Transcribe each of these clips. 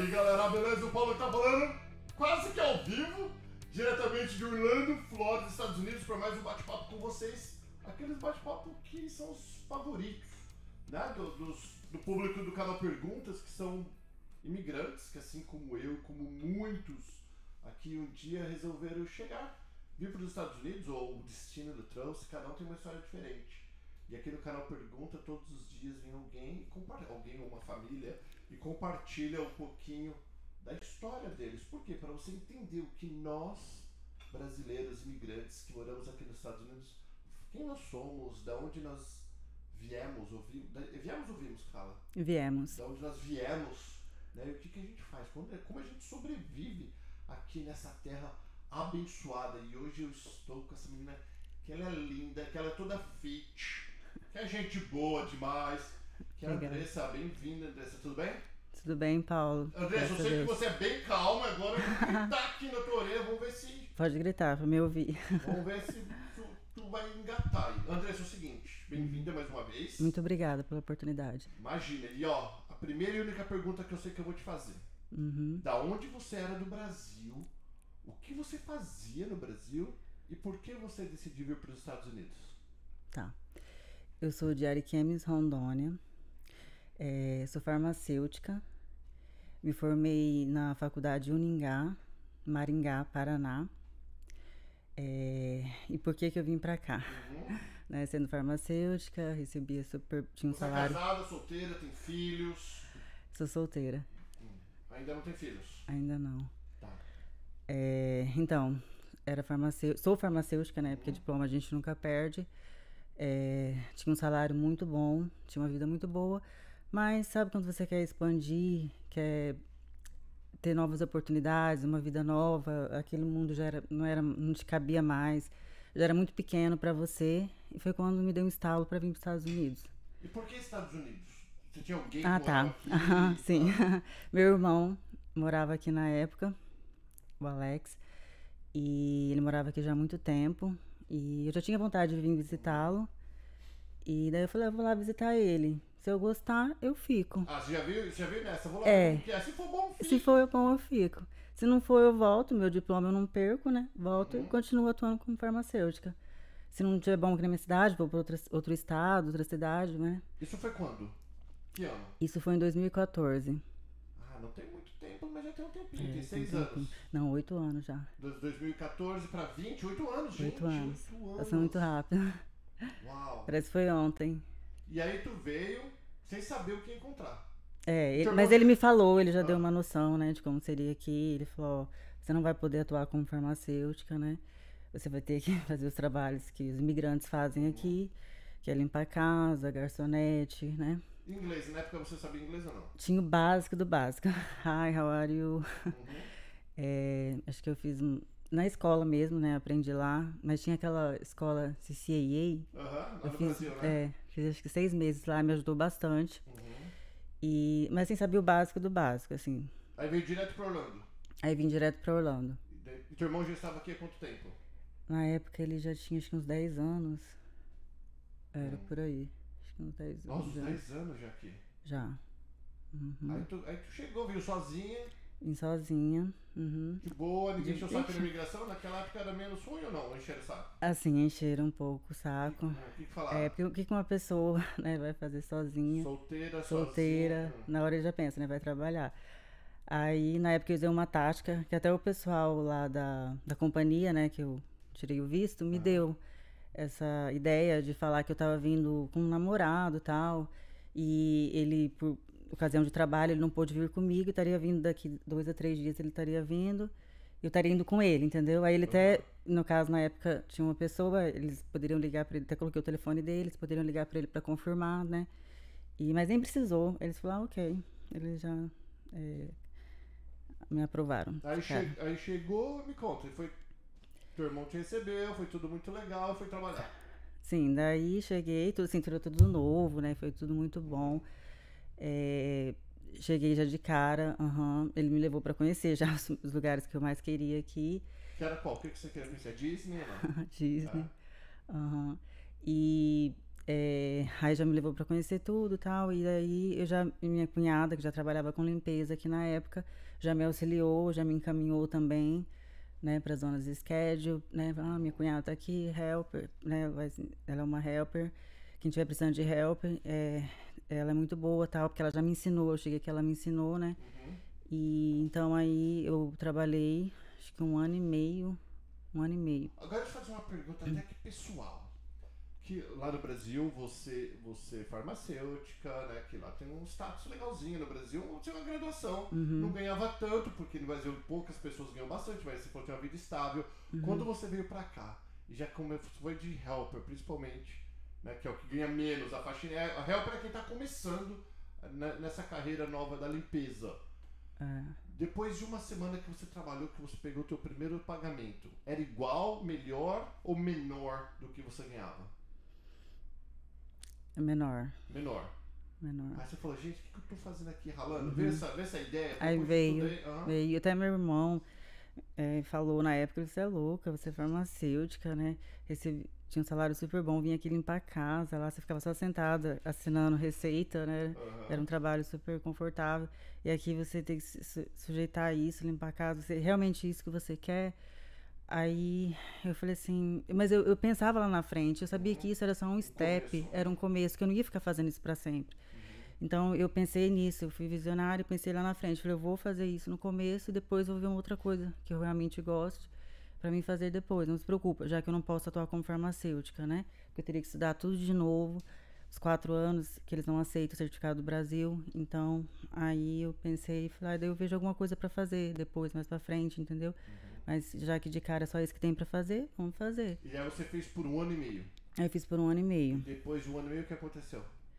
aí, galera, beleza? O Paulo tá falando quase que ao vivo, diretamente de Orlando, Flórida, Estados Unidos, para mais um bate-papo com vocês. Aqueles bate-papos que são os favoritos, né, do público do canal Perguntas, que são imigrantes, que assim como eu, como muitos aqui um dia resolveram vir para os Estados Unidos, ou o destino do trouxe, cada um tem uma história diferente. E aqui no canal Pergunta, todos os dias vem alguém ou uma família, e compartilha um pouquinho da história deles. Por quê? Para você entender o que nós, brasileiros imigrantes que moramos aqui nos Estados Unidos, quem nós somos, da onde nós viemos, ouvimos, fala? Viemos. Da onde nós viemos, né? E o que a gente faz, como a gente sobrevive aqui nessa terra abençoada. E hoje eu estou com essa menina, que ela é linda, que ela é toda fit, que é gente boa demais, que é a Andressa. Bem-vinda, Andressa, tudo bem? Tudo bem, Paulo. Andressa, eu sei que você é bem calma, agora eu vou gritar aqui na tua orelha, vamos ver se... Pode gritar, pra me ouvir. Vamos ver se tu vai engatar aí. Andressa, é o seguinte, bem-vinda mais uma vez. Muito obrigada pela oportunidade. Imagina, e ó, a primeira e única pergunta que eu sei que eu vou te fazer. Da onde você era do Brasil, o que você fazia no Brasil e por que você decidiu vir para os Estados Unidos? Tá. Eu sou de Ariquemes, Rondônia. Sou farmacêutica. Me formei na faculdade Uningá, Maringá, Paraná. E por que eu vim pra cá? Né, sendo farmacêutica, recebia tinha um salário... Você é casada, solteira, tem filhos? Sou solteira. Ainda não tem filhos? Ainda não. Tá. Então, sou farmacêutica, né? Porque diploma a gente nunca perde. Tinha um salário muito bom, tinha uma vida muito boa. Mas sabe quando você quer expandir, quer ter novas oportunidades, uma vida nova, aquele mundo já não te cabia mais, já era muito pequeno para você. E foi quando me deu um estalo para vir para os Estados Unidos. E por que Estados Unidos? Você tinha alguém que morava aqui? Sim. Meu irmão morava aqui na época, o Alex, e ele morava aqui já há muito tempo. E eu já tinha vontade de vir visitá-lo. E daí eu falei, eu vou lá visitar ele. Se eu gostar, eu fico. Ah, você já viu nessa? Vou lá se for bom, eu fico. Se for bom, eu fico. Se não for, eu volto. Meu diploma eu não perco, né? Volto e continuo atuando como farmacêutica. Se não tiver bom aqui na minha cidade, vou para outro estado, outra cidade, né? Isso foi quando? Que ano? Isso foi em 2014. Ah, não tem muito tempo, mas já tem um tempinho. Tem 6 anos. Não, 8 anos já. De 2014 para 20, 8 anos, gente. 8 anos. Passou muito rápido. Uau. Parece que foi ontem. E aí tu veio sem saber o que encontrar. Mas ele me falou, ele já deu uma noção, né, de como seria aqui. Ele falou, você não vai poder atuar como farmacêutica, né? Você vai ter que fazer os trabalhos que os imigrantes fazem aqui, que é limpar a casa, garçonete, né? Inglês, na época você sabia inglês ou não? Tinha o básico do básico. Hi, how are you? Acho que eu fiz na escola mesmo, né? Aprendi lá. Mas tinha aquela escola CCAA. Lá no Brasil, né? Fiz acho que 6 meses lá, me ajudou bastante. Mas sem saber o básico do básico, assim. Aí veio direto pra Orlando? Aí vim direto pra Orlando. E teu irmão já estava aqui há quanto tempo? Na época ele já tinha acho que uns 10 anos. Era por aí. Acho que uns 10 anos. Nossa, 10 anos já aqui? Já. Aí tu chegou, veio sozinha? Vim sozinha. De boa, ninguém encheu o saco na imigração? Naquela época era menos ruim ou não? Encheram o saco? Assim, encheram um pouco o saco. O que falaram? Porque o que uma pessoa, né, vai fazer sozinha? Solteira, sozinha. Na hora ele já pensa, né? Vai trabalhar. Aí, na época, eu usei uma tática que até o pessoal lá da companhia, né, que eu tirei o visto, me deu essa ideia de falar que eu tava vindo com um namorado e tal. E ele, por ocasião de trabalho, ele não pôde vir comigo, estaria vindo daqui 2 a 3 dias, ele estaria vindo, eu estaria indo com ele, entendeu? Aí ele até, no caso, na época, tinha uma pessoa, eles poderiam ligar para ele, até coloquei o telefone deles, poderiam ligar para ele para confirmar, né? Mas nem precisou, eles falaram, ok, eles já me aprovaram. Aí chegou, me conta, teu irmão te recebeu, foi tudo muito legal, foi trabalhar. Sim, daí cheguei, tudo assim, tudo novo, né? Foi tudo muito bom. Cheguei já de cara, ele me levou pra conhecer já os lugares que eu mais queria aqui. Que era qual? O que você queria conhecer? Disney ou não? Disney. E aí já me levou pra conhecer tudo e tal. E daí minha cunhada, que já trabalhava com limpeza aqui na época, já me auxiliou, já me encaminhou também, né, para as zonas de schedule, né? Ah, minha cunhada tá aqui, helper, né? Ela é uma helper. Quem tiver precisando de helper, ela é muito boa, tal, porque ela já me ensinou. Eu cheguei aqui, ela me ensinou, né? Uhum. E então aí eu trabalhei, acho que um ano e meio, um ano e meio. Agora deixa eu fazer uma pergunta até que pessoal. Que lá no Brasil você é farmacêutica, né? Que lá tem um status legalzinho no Brasil, tinha uma graduação. Não ganhava tanto, porque no Brasil poucas pessoas ganham bastante, mas você falou que tinha uma vida estável. Quando você veio pra cá, e já foi de helper, principalmente, né? Que é o que ganha menos, a faxina. A helper é quem tá começando nessa carreira nova da limpeza. Depois de uma semana que você trabalhou, que você pegou o teu primeiro pagamento, era igual, melhor ou menor do que você ganhava? É menor. Menor. Aí você falou, gente, o que eu tô fazendo aqui ralando? Vê essa ideia? Aí veio até meu irmão falou na época, você é louca, você é farmacêutica, né? Tinha um salário super bom, vinha aqui limpar a casa, lá você ficava só sentada, assinando receita, né? Era um trabalho super confortável. E aqui você tem que se sujeitar a isso, limpar a casa, realmente isso que você quer? Aí eu falei assim, mas eu pensava lá na frente, eu sabia que isso era só um step, era um começo, que eu não ia ficar fazendo isso pra sempre. Então eu pensei nisso, eu fui visionária, pensei lá na frente, falei, eu vou fazer isso no começo e depois vou ver uma outra coisa que eu realmente gosto pra mim fazer depois, não se preocupa, já que eu não posso atuar como farmacêutica, né? Porque eu teria que estudar tudo de novo, os 4 anos que eles não aceitam o certificado do Brasil, então aí eu pensei, falei, daí eu vejo alguma coisa pra fazer depois, mais pra frente, entendeu? Mas já que de cara é só isso que tem pra fazer, vamos fazer. E aí você fez por 1 ano e meio? Aí eu fiz por 1 ano e meio. E depois de 1 ano e meio, o que aconteceu?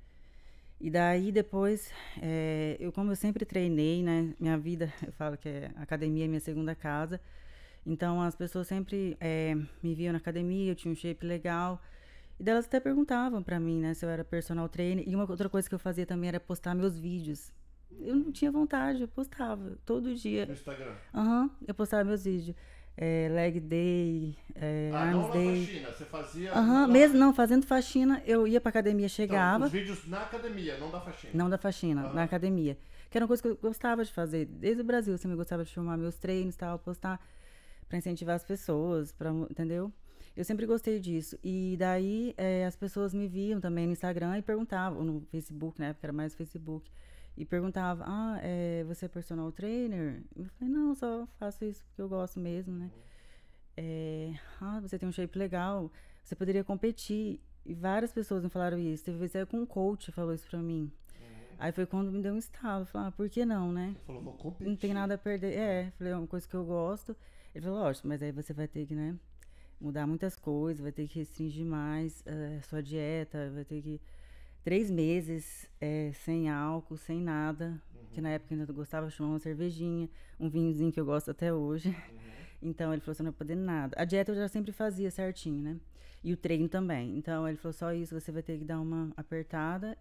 E daí depois, como eu sempre treinei, né? Minha vida, eu falo que a academia é minha segunda casa. Então as pessoas sempre me viam na academia, eu tinha um shape legal. E delas até perguntavam pra mim, né, se eu era personal trainer. E uma outra coisa que eu fazia também era postar meus vídeos. Eu não tinha vontade, eu postava todo dia. No Instagram? Eu postava meus vídeos. Leg day, não arms na day. faxina, você fazia... Mesmo não, fazendo faxina, eu ia pra academia, Então, chegava. os vídeos na academia, não da faxina. Não da faxina, na academia. Que era uma coisa que eu gostava de fazer. Desde o Brasil, eu sempre gostava de filmar meus treinos e tal, postar pra incentivar as pessoas, entendeu? Eu sempre gostei disso. E daí as pessoas me viam também no Instagram e perguntavam, ou no Facebook, na época era mais Facebook, e perguntavam, você é personal trainer? Eu falei, não, só faço isso porque eu gosto mesmo, né? Você tem um shape legal, você poderia competir. E várias pessoas me falaram isso. Teve vez que com um coach falou isso pra mim. Aí foi quando me deu um estalo. Falei, por que não, né? Você falou, vou competir. Não tem nada a perder. Falei, é uma coisa que eu gosto. Ele falou, lógico, mas aí você vai ter que, né, mudar muitas coisas, vai ter que restringir mais sua dieta, vai ter que 3 meses sem álcool, sem nada. Que na época eu ainda gostava de tomar uma cervejinha, um vinhozinho que eu gosto até hoje. Então ele falou, você não vai poder nada. A dieta eu já sempre fazia certinho, né? E o treino também. Então ele falou, só isso, você vai ter que dar uma apertada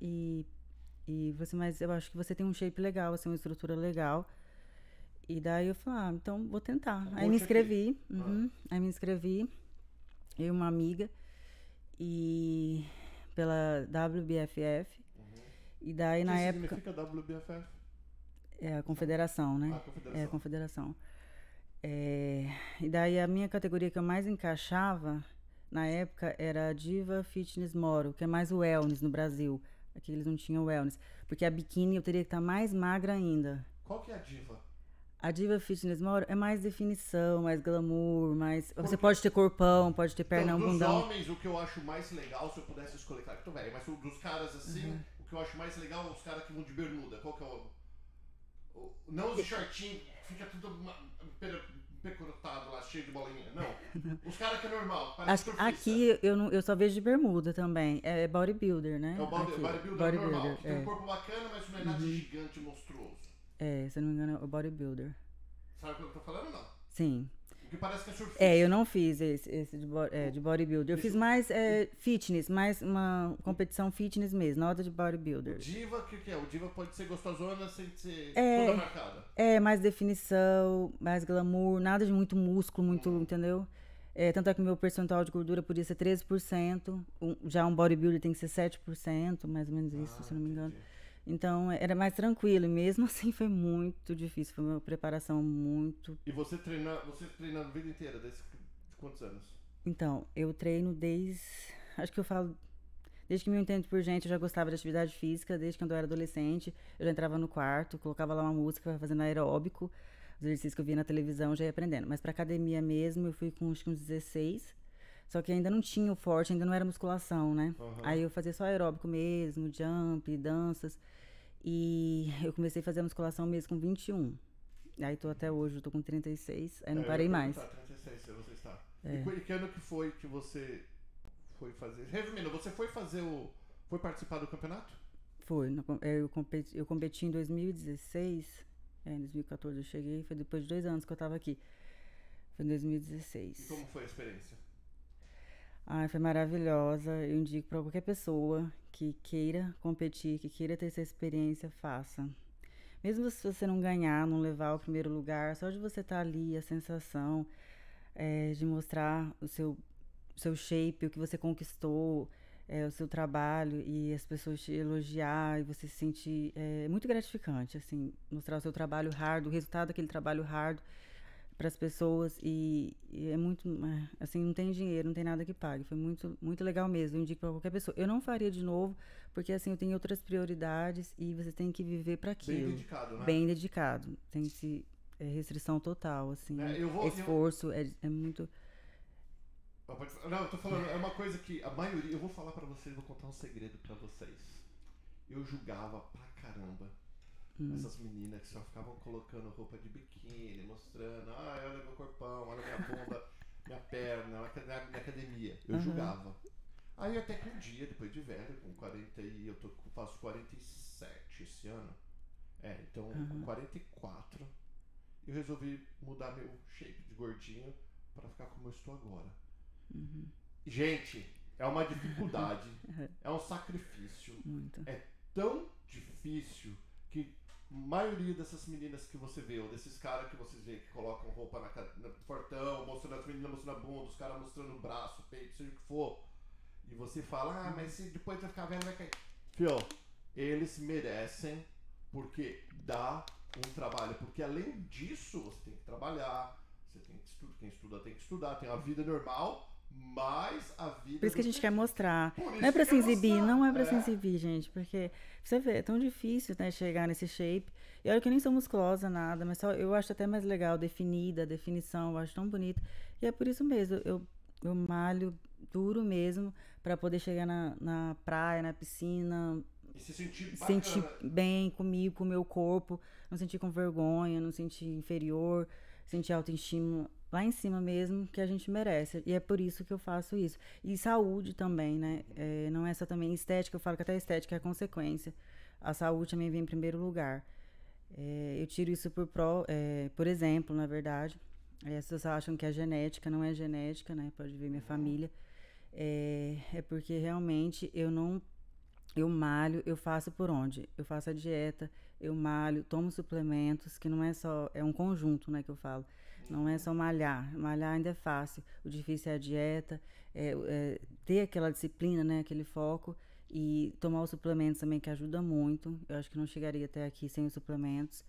mas eu acho que você tem um shape legal, assim, uma estrutura legal. E daí eu falei, então vou tentar. Aí me inscrevi. Aí me inscrevi, eu e uma amiga, e pela WBFF. E daí na época. O que significa WBFF? É a confederação, né? Confederação. É a confederação. E daí a minha categoria que eu mais encaixava na época era a Diva Fitness Model, que é mais o wellness no Brasil. Aqui eles não tinham wellness. Porque a biquíni eu teria que estar mais magra ainda. Qual que é a diva? A Diva Fitness Model é mais definição, mais glamour, você pode ter corpão, pode ter pernão, bundão. Dos homens, o que eu acho mais legal, se eu pudesse escolher, claro que tô velho, mas dos caras assim, o que eu acho mais legal é os caras que vão de bermuda. Qual que é não os shortinhos, fica tudo pecorotado lá, cheio de bolinha. Não. Os caras que é normal, parece aqui eu só vejo de bermuda também. É bodybuilder, né? É o bodybuilder normal, que tem um corpo bacana, mas não é nada gigante, monstruoso. Se eu não me engano, é o bodybuilder. Sabe o que eu tô falando ou não? Sim. O que parece que é surfista. Eu não fiz esse de bodybuilder. Eu fiz mais fitness, mais uma competição fitness mesmo, nada de bodybuilder. Diva, o que é? O diva pode ser gostosona sem ser toda marcada. Mais definição, mais glamour, nada de muito músculo, muito, entendeu? Tanto é que o meu percentual de gordura podia ser 13%, já um bodybuilder tem que ser 7%, mais ou menos isso, Ah, se eu não me engano. entendi. Então era mais tranquilo, e mesmo assim foi muito difícil, foi uma preparação muito. E você treina a vida inteira, desde quantos anos? Então, eu treino acho que eu falo, desde que me entendo por gente, eu já gostava de atividade física, desde quando eu era adolescente, eu já entrava no quarto, colocava lá uma música, fazendo aeróbico, os exercícios que eu via na televisão, eu já ia aprendendo. Mas pra academia mesmo, eu fui com acho que uns 16, só que ainda não tinha o forte, ainda não era musculação, né? Aham. Aí eu fazia só aeróbico mesmo, jump, danças. E eu comecei a fazer a musculação mesmo com 21. Aí tô até hoje, eu tô com 36, aí não Eu ia parei mais. perguntar, 36, se você está. É, E que ano que foi que você foi fazer? Resumindo, você foi fazer o. Foi participar do campeonato? foi. Eu competi em 2016. Em 2014 eu cheguei, foi depois de 2 anos que eu tava aqui. Foi em E 2016. como foi a experiência? Ai, foi maravilhosa. Eu indico pra qualquer pessoa que queira competir, que queira ter essa experiência, faça. Mesmo se você não ganhar, não levar o primeiro lugar, só de você estar ali, a sensação de mostrar o seu shape, o que você conquistou, o seu trabalho e as pessoas te elogiar e você se sentir muito gratificante, assim, mostrar o seu trabalho hard, o resultado daquele trabalho hard para as pessoas e é muito, assim, não tem dinheiro, não tem nada que pague. Foi muito, muito legal mesmo. Eu indico para qualquer pessoa. Eu não faria de novo, porque assim, eu tenho outras prioridades e você tem que viver para Bem aquilo, dedicado, né? bem dedicado. Tem que se restrição total, assim, Eu vou. esforço, é muito. Não, eu tô falando, é uma coisa que a maioria. Eu vou falar pra vocês, vou contar um segredo pra vocês. Eu julgava pra caramba essas meninas que só ficavam colocando roupa de biquíni, mostrando, olha meu corpão, olha minha bunda, minha perna, minha academia. Eu julgava. Aí até que um dia, depois de velho, com 40 e faço 47 esse ano. Então com 44, eu resolvi mudar meu shape de gordinho pra ficar como eu estou agora. Gente, é uma dificuldade, é um sacrifício. Muito. É tão difícil que a maioria dessas meninas que você vê, ou desses caras que vocês vê que colocam roupa na fortão, mostrando as meninas mostrando a bunda, os caras mostrando o braço, o peito, seja o que for, e você fala, mas se depois vai ficar velho, vai cair. Fio, eles merecem, porque dá um trabalho, porque além disso, você tem que trabalhar, você tem que estudar, quem estuda tem que estudar, tem uma vida normal, mas a vida Por isso que a do gente quer mostrar. Por Não é isso pra que se quer exibir, mostrar. não é pra se exibir, gente, porque você vê, é tão difícil, né, chegar nesse shape. E olha que eu nem sou musculosa, nada, mas só eu acho até mais legal, definida, a definição, eu acho tão bonita. E é por isso mesmo, eu malho duro mesmo pra poder chegar na praia, na piscina, E se sentir sentir bacana. bem comigo, com o meu corpo, não sentir com vergonha, não sentir inferior, sentir autoestima lá em cima mesmo, que a gente merece. E é por isso que eu faço isso. E saúde também, né? Não é só também estética, eu falo que até a estética é a consequência. A saúde também vem em primeiro lugar. Eu tiro isso por exemplo, na verdade. As pessoas acham que é genética, não é genética, né? Pode ver minha família. É porque realmente eu malho, eu faço por onde? Eu faço a dieta, eu malho, tomo suplementos, que não é só, é um conjunto, né, que eu falo. Não é só malhar, malhar ainda é fácil. O difícil é a dieta, ter aquela disciplina, né, aquele foco e tomar os suplementos também que ajuda muito. Eu acho que não chegaria até aqui sem os suplementos.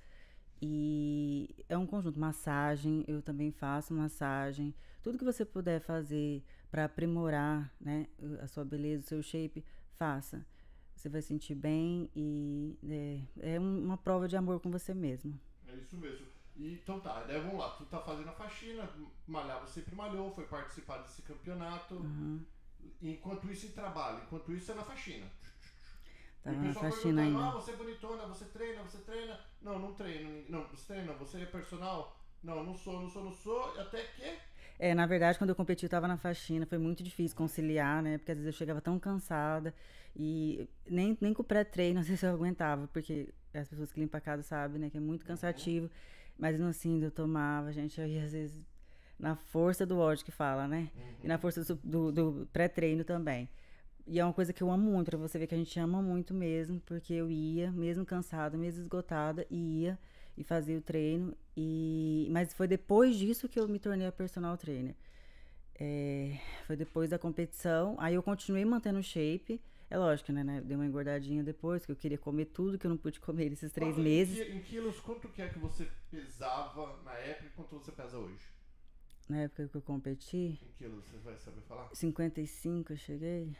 E é um conjunto, massagem, eu também faço massagem. Tudo que você puder fazer para aprimorar, né, a sua beleza, o seu shape, faça. Você vai sentir bem e é uma prova de amor com você mesmo. É isso mesmo. E, então tá, né, vamos lá, tu tá fazendo a faxina, malhar você sempre malhou, foi participar desse campeonato. Enquanto isso em trabalho, enquanto isso é na faxina. E Tava o na pessoal faxina perguntando, ainda. você é bonitona, você treina, você treina. Não, não treino. Não, você treina, você é personal. Não, não sou, não sou, não sou. Até que. Na verdade, quando eu competi, eu tava na faxina, foi muito difícil conciliar, né? Porque às vezes eu chegava tão cansada e nem com o pré-treino, às vezes eu aguentava, porque as pessoas que limpam a casa sabem, né? Que é muito cansativo. Mas não assim, eu tomava, gente, eu ia às vezes na força do ódio que fala, né? E na força do pré-treino também. E é uma coisa que eu amo muito, pra você ver que a gente ama muito mesmo, porque eu ia, mesmo cansada, mesmo esgotada, ia e fazia o treino. Mas foi depois disso que eu me tornei a personal trainer. Foi depois da competição. Aí eu continuei mantendo o shape. É lógico, né? Dei uma engordadinha depois, que eu queria comer tudo que eu não pude comer nesses 3 meses. Em quilos, quanto que é que você pesava na época e quanto você pesa hoje? Na época que eu competi, Em quilos, você vai saber falar? 55 eu cheguei.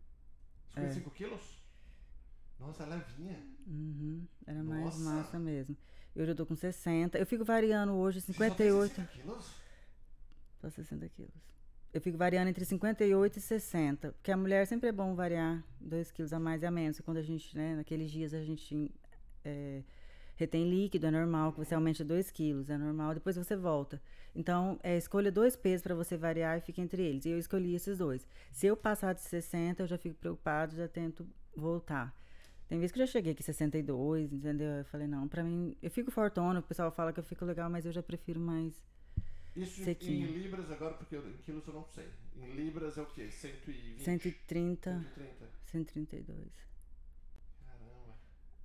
55 quilos? Nossa, levinha. Era mais Nossa. massa mesmo. Hoje eu tô com 60. Eu fico variando hoje Você só tem 58 60 quilos? para 60 quilos. Eu fico variando entre 58 e 60. Porque a mulher sempre é bom variar 2 quilos a mais e a menos. Quando a gente, né, naqueles dias a gente retém líquido, é normal que você aumente 2 quilos, é normal, depois você volta. Então, escolha 2 pesos para você variar e fica entre eles. E eu escolhi esses 2. Se eu passar de 60, eu já fico preocupado, já tento voltar. Tem vezes que eu já cheguei aqui 62, entendeu? Eu falei, não, pra mim, eu fico fortona, o pessoal fala que eu fico legal, mas eu já prefiro mais Isso sequinho. em libras agora, porque em quilos eu não sei. Em libras é o quê? 120? 130, 130? 132. Caramba.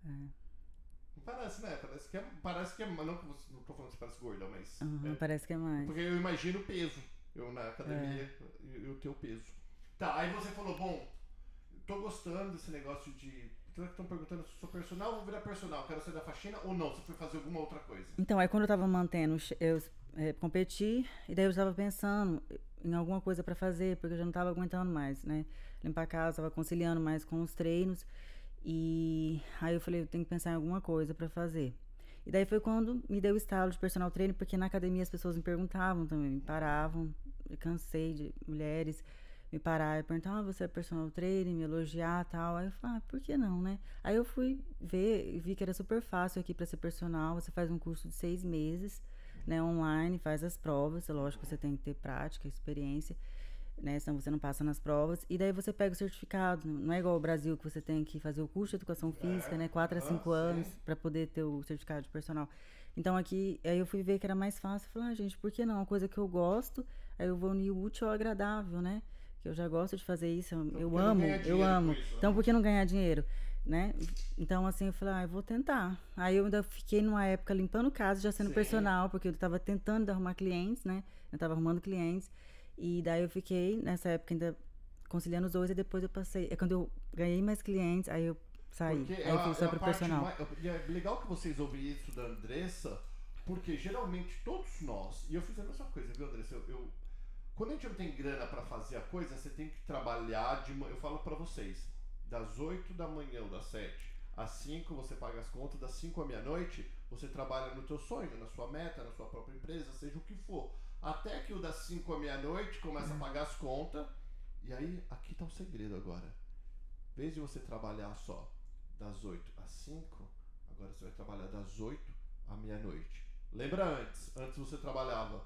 Não parece, né? Parece que é. Não tô falando que você parece gorda, mas. Parece que é mais. Porque eu imagino o peso. Eu na academia, eu tenho peso. Tá, aí você falou, bom, tô gostando desse negócio de. Estão perguntando se eu sou personal, vou virar personal, quero sair da faxina ou não? Você foi fazer alguma outra coisa? Então, aí quando eu tava mantendo, eu competi, e daí eu tava pensando em alguma coisa pra fazer, porque eu já não tava aguentando mais, né? Limpar a casa, tava conciliando mais com os treinos. E aí eu falei, eu tenho que pensar em alguma coisa pra fazer. E daí foi quando me deu o estalo de personal trainer, porque na academia as pessoas me perguntavam também, me paravam. Eu cansei de mulheres me parar e perguntar, você é personal trainer, me elogiar e tal. Aí eu falei, por que não, né? Aí eu fui ver, vi que era super fácil aqui pra ser personal. Você faz um curso de 6 meses, né, online, faz as provas. Lógico que você tem que ter prática, experiência, né? Senão você não passa nas provas. E daí você pega o certificado. Não é igual ao Brasil que você tem que fazer o curso de educação física, né? 4 a 5 anos para poder ter o certificado de personal. Então aqui, aí eu fui ver que era mais fácil. Falei, gente, por que não? Uma coisa que eu gosto, aí eu vou unir o útil ao agradável, né? Que eu já gosto de fazer isso, eu amo. Isso, então por que não ganhar dinheiro, né? Então assim, eu falei, eu vou tentar. Aí eu ainda fiquei numa época limpando casa, já sendo personal, porque eu tava tentando arrumar clientes, né? Eu tava arrumando clientes. E daí eu fiquei, nessa época, ainda conciliando os dois, e depois eu passei. É quando eu ganhei mais clientes, aí eu saí. Porque aí eu fui só pro personal. É legal que vocês ouvem isso da Andressa, porque geralmente todos nós, e eu fiz a mesma coisa, viu, Andressa? Quando a gente não tem grana pra fazer a coisa, você tem que trabalhar eu falo pra vocês, das 8 da manhã ou das 7 às 5 você paga as contas, das 5 à meia-noite você trabalha no teu sonho, na sua meta, na sua própria empresa, seja o que for. Até que o das 5 à meia-noite começa a pagar as contas. E aí, aqui tá o segredo agora. Em vez de você trabalhar só das 8 às 5, agora você vai trabalhar das 8 à meia-noite. Lembra antes? Antes você trabalhava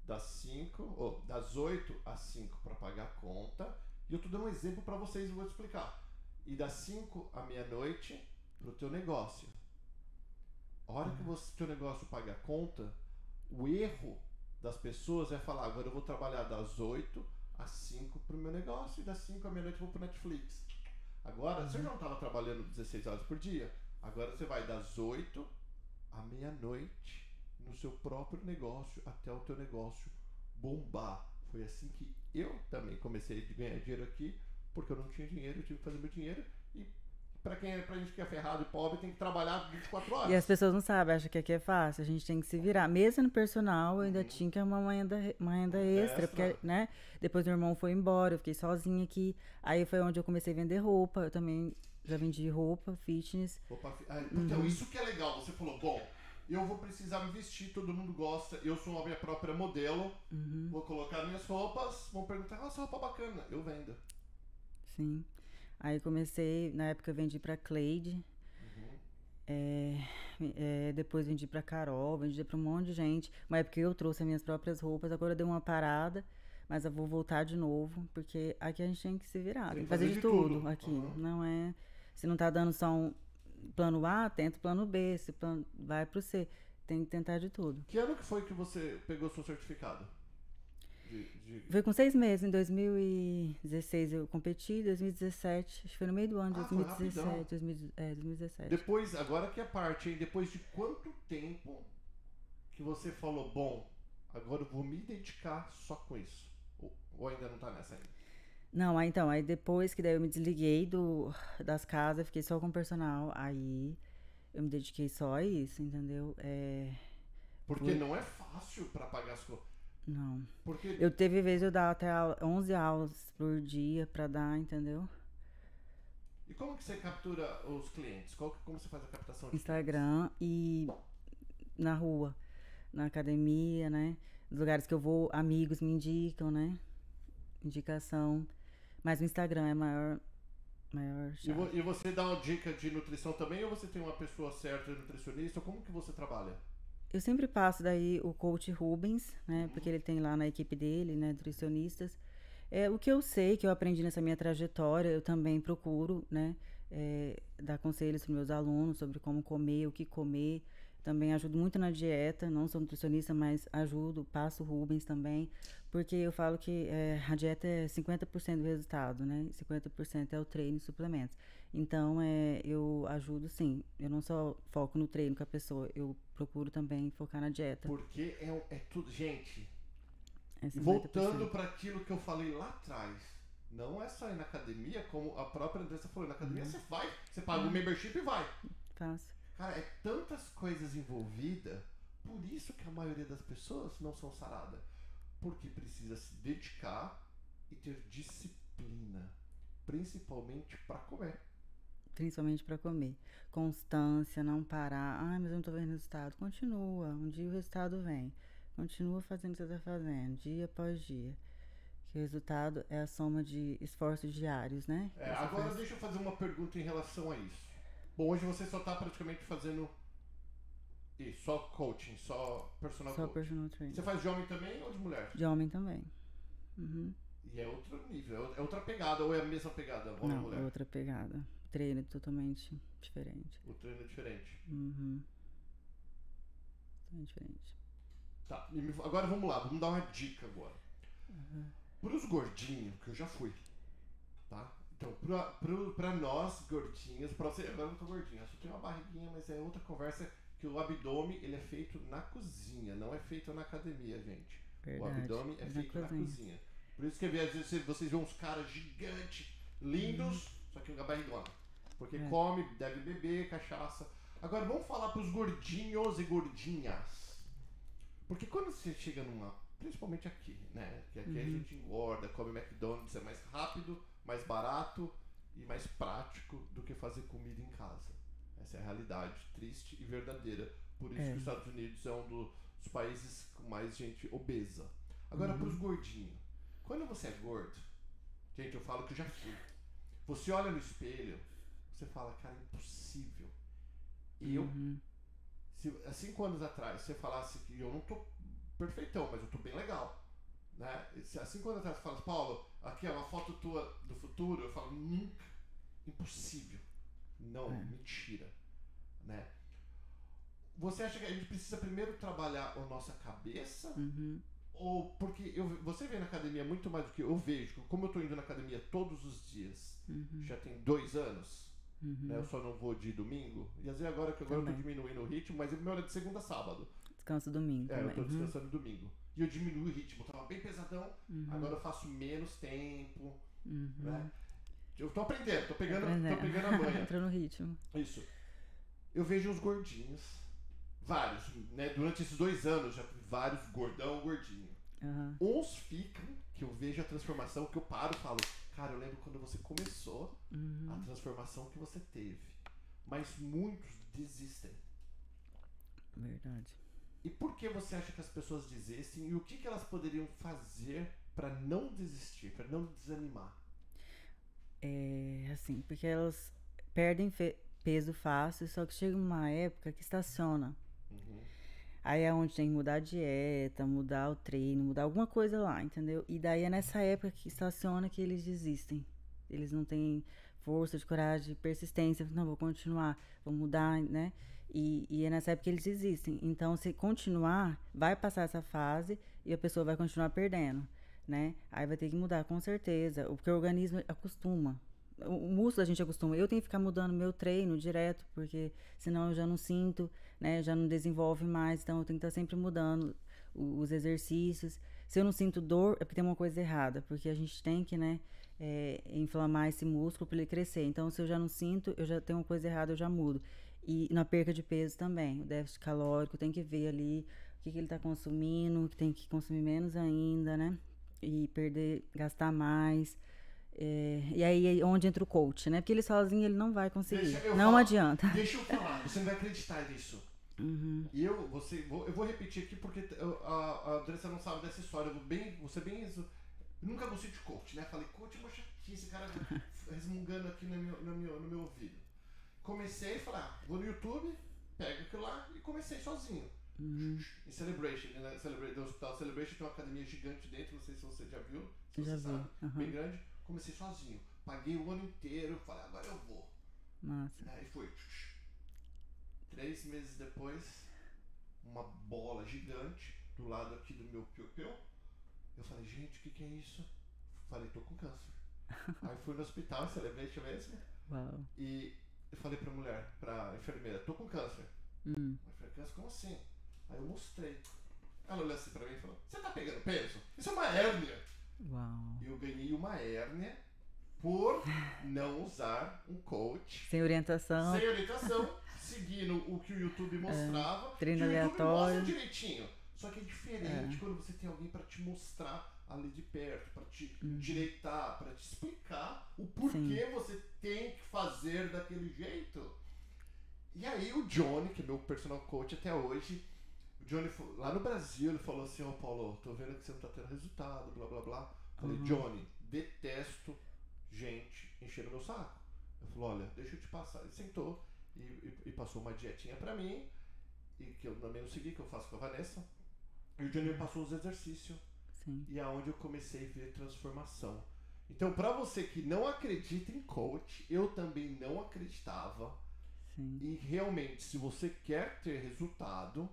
das 8 às 5 para pagar a conta. E eu tô dando um exemplo para vocês e vou te explicar. E das 5 à meia-noite pro teu negócio. A hora que o teu negócio paga a conta, o erro das pessoas é falar, agora eu vou trabalhar das 8 às 5 pro meu negócio e das 5 à meia-noite eu vou pro Netflix. Agora, você já não estava trabalhando 16 horas por dia, agora você vai das 8 à meia-noite no seu próprio negócio até o teu negócio bombar. Foi assim que eu também comecei a ganhar dinheiro aqui, porque eu não tinha dinheiro, eu tive que fazer meu dinheiro. E pra gente que é ferrado e pobre, tem que trabalhar 24 horas. E as pessoas não sabem, acham que aqui é fácil, a gente tem que se virar. Mesmo no personal, eu ainda tinha que arrumar uma renda extra, porque, né? Depois meu irmão foi embora, eu fiquei sozinha aqui. Aí foi onde eu comecei a vender roupa, eu também já vendi roupa, fitness. Então, isso que é legal, você falou, bom, eu vou precisar me vestir, todo mundo gosta, eu sou a minha própria modelo, vou colocar minhas roupas, vão perguntar, essa roupa bacana, eu vendo. Sim. Aí comecei, na época eu vendi pra Cleide, depois vendi pra Carol, vendi pra um monte de gente. Uma época eu trouxe as minhas próprias roupas, agora deu uma parada, mas eu vou voltar de novo, porque aqui a gente tem que se virar, tem que fazer de tudo aqui. Não é, se não tá dando só um plano A, tenta o plano B, se vai pro C, tem que tentar de tudo. Que ano que foi que você pegou seu certificado? Foi com 6 meses, em 2016 eu competi, 2017, acho que foi no meio do ano de 2017, 2017. Depois, agora que é a parte, hein? Depois de quanto tempo que você falou, bom, agora eu vou me dedicar só com isso? Ou ainda não tá nessa ainda? Não, aí então, aí depois que daí eu me desliguei das casas, fiquei só com o personal, aí eu me dediquei só a isso, entendeu? Porque Por, não é fácil pra pagar as coisas. não. Porque. Eu teve vezes eu dar até 11 aulas por dia pra dar, entendeu? E como que você captura os clientes? Como você faz a captação de clientes? Instagram e na rua, na academia, né? Nos lugares que eu vou, amigos me indicam, né? Indicação. Mas o Instagram é a maior chave. E você dá uma dica de nutrição também ou você tem uma pessoa certa, nutricionista? Como que você trabalha? Eu sempre passo daí o coach Rubens, né? Porque Uhum. ele tem lá na equipe dele, né? Nutricionistas. O que eu sei, que eu aprendi nessa minha trajetória, eu também procuro, né? Dar conselhos para meus alunos sobre como comer, o que comer. Também ajudo muito na dieta, não sou nutricionista, mas ajudo, passo Rubens também, porque eu falo que a dieta é 50% do resultado, né? 50% é o treino e suplementos. Então, eu ajudo sim. Eu não só foco no treino com a pessoa, eu procuro também focar na dieta. Porque é tudo. Gente, É e voltando 50%. para aquilo que eu falei lá atrás, não é só ir na academia, como a própria Andressa falou, na academia você vai, você paga o membership e vai. Faço. Cara, é tantas coisas envolvidas, por isso que a maioria das pessoas não são saradas. Porque precisa se dedicar e ter disciplina, principalmente para comer. Principalmente para comer. Constância, não parar. Ai, mas eu não tô vendo resultado. Continua. Um dia o resultado vem. Continua fazendo o que você tá fazendo, dia após dia. Que o resultado é a soma de esforços diários, né? Você Agora faz deixa eu fazer uma pergunta em relação a isso. Bom, hoje você só está praticamente fazendo isso, só coaching, só personal só coaching. personal Você trainer. faz de homem também ou de mulher? De homem também. Uhum. E é outro nível, é outra pegada, ou é a mesma pegada, homem e Não, é mulher? outra pegada. Treino totalmente diferente. O treino é diferente. Uhum. Totalmente diferente. Tá, agora vamos lá, vamos dar uma dica agora. Para os gordinhos, que eu já fui, tá? Então, pra nós gordinhos, pra você, agora eu não tô gordinho, eu só tenho uma barriguinha, mas é outra conversa que o abdômen ele é feito na cozinha, não é feito na academia, gente. O Verdade. abdômen é Na feito na cozinha. cozinha. Por isso que às vezes vocês veem uns caras gigantes, lindos, só que uma barrigona. Porque come, deve beber, cachaça. Agora vamos falar pros gordinhos e gordinhas. Porque quando você chega numa. Principalmente aqui, né? Que aqui a gente engorda, come McDonald's, é mais rápido, mais barato e mais prático do que fazer comida em casa. Essa é a realidade, triste e verdadeira. Por isso que os Estados Unidos é um dos países com mais gente obesa. Agora, pros gordinhos. Quando você é gordo, gente, eu falo que eu já fui. Você olha no espelho, você fala, cara, é impossível. Eu, se há 5 anos atrás, você falasse que eu não tô perfeitão, mas eu tô bem legal. Né? Se há 5 anos atrás você fala, Paulo, aqui é uma foto tua do futuro, eu falo, nunca, impossível. Não, mentira. Né? Você acha que a gente precisa primeiro trabalhar a nossa cabeça? Ou porque você vem na academia muito mais do que eu vejo, como eu tô indo na academia todos os dias, já tem 2 anos, né? Eu só não vou de domingo, e às vezes agora que agora eu tô diminuindo o ritmo, mas o meu era de segunda a sábado. Descanso domingo também. Eu tô descansando domingo. E eu diminui o ritmo, eu tava bem pesadão, agora eu faço menos tempo, né? Eu tô aprendendo, tô pegando a manha. Entra no ritmo. Isso. Eu vejo os gordinhos, vários, né? Durante esses 2 anos já vi vários gordinho. Uns ficam, que eu vejo a transformação, que eu paro e falo, cara, eu lembro quando você começou, a transformação que você teve. Mas muitos desistem. Verdade. E por que você acha que as pessoas desistem e o que elas poderiam fazer para não desistir, para não desanimar? Assim, porque elas perdem peso fácil, só que chega uma época que estaciona. Aí é onde tem que mudar a dieta, mudar o treino, mudar alguma coisa lá, entendeu? E daí é nessa época que estaciona que eles desistem. Eles não têm força de coragem, persistência, não, vou continuar, vou mudar, né? E é nessa época que eles desistem. Então, se continuar, vai passar essa fase e a pessoa vai continuar perdendo, né? Aí vai ter que mudar, com certeza, porque o organismo acostuma. O músculo a gente acostuma. Eu tenho que ficar mudando meu treino direto, porque senão eu já não sinto, né? Já não desenvolve mais. Então eu tenho que estar sempre mudando os exercícios. Se eu não sinto dor, é porque tem uma coisa errada, porque a gente tem que, né, inflamar esse músculo para ele crescer. Então, se eu já não sinto, eu já tenho uma coisa errada, eu já mudo. E na perca de peso também, o déficit calórico, tem que ver ali o que ele está consumindo, que tem que consumir menos ainda, né? E perder, gastar mais. E aí é onde entra o coach, né? Porque ele sozinho ele não vai conseguir. Não adianta. Deixa eu falar, você não vai acreditar nisso. Uhum. E eu vou repetir aqui porque a Andressa não sabe dessa história. Vou ser bem isso. Eu nunca gostei de coach, né? Falei, coach é uma chatice, cara resmungando aqui no meu ouvido. Comecei a falar, vou no YouTube, pego aquilo lá e comecei sozinho. Uhum. Em Celebration, né? Do Hospital Celebration tem uma academia gigante dentro, não sei se você já viu, se já você sabe, uhum. bem grande. Comecei sozinho, paguei o ano inteiro, falei, agora eu vou. Nossa. Aí foi. 3 meses depois, uma bola gigante do lado aqui do meu piu-piu. Eu falei, gente, o que é isso? Falei, tô com câncer. Aí fui no hospital, em Celebration mesmo. Uau. E eu falei pra enfermeira, tô com câncer. Eu falei, câncer, como assim? Aí eu mostrei. Ela olhou assim pra mim e falou, você tá pegando peso? Isso é uma hérnia. Uau. Eu ganhei uma hérnia por não usar um coach. Sem orientação. Sem orientação, seguindo o que o YouTube mostrava. Treino que o aleatório. YouTube mostra direitinho. Só que é diferente quando você tem alguém pra te mostrar ali de perto, pra te endireitar, pra te explicar o porquê você tem que fazer daquele jeito. E aí o Johnny, que é meu personal coach até hoje, o Johnny, lá no Brasil, ele falou assim, Paulo, tô vendo que você não tá tendo resultado, blá blá blá. Falei, Johnny, detesto gente enchendo meu saco. Eu falei, olha, deixa eu te passar. Ele sentou e passou uma dietinha pra mim, e que eu também não segui, que eu faço com a Vanessa. E o Johnny me passou os exercícios. Sim. E é onde eu comecei a ver transformação. Então, pra você que não acredita em coach, eu também não acreditava. Sim. E realmente, se você quer ter resultados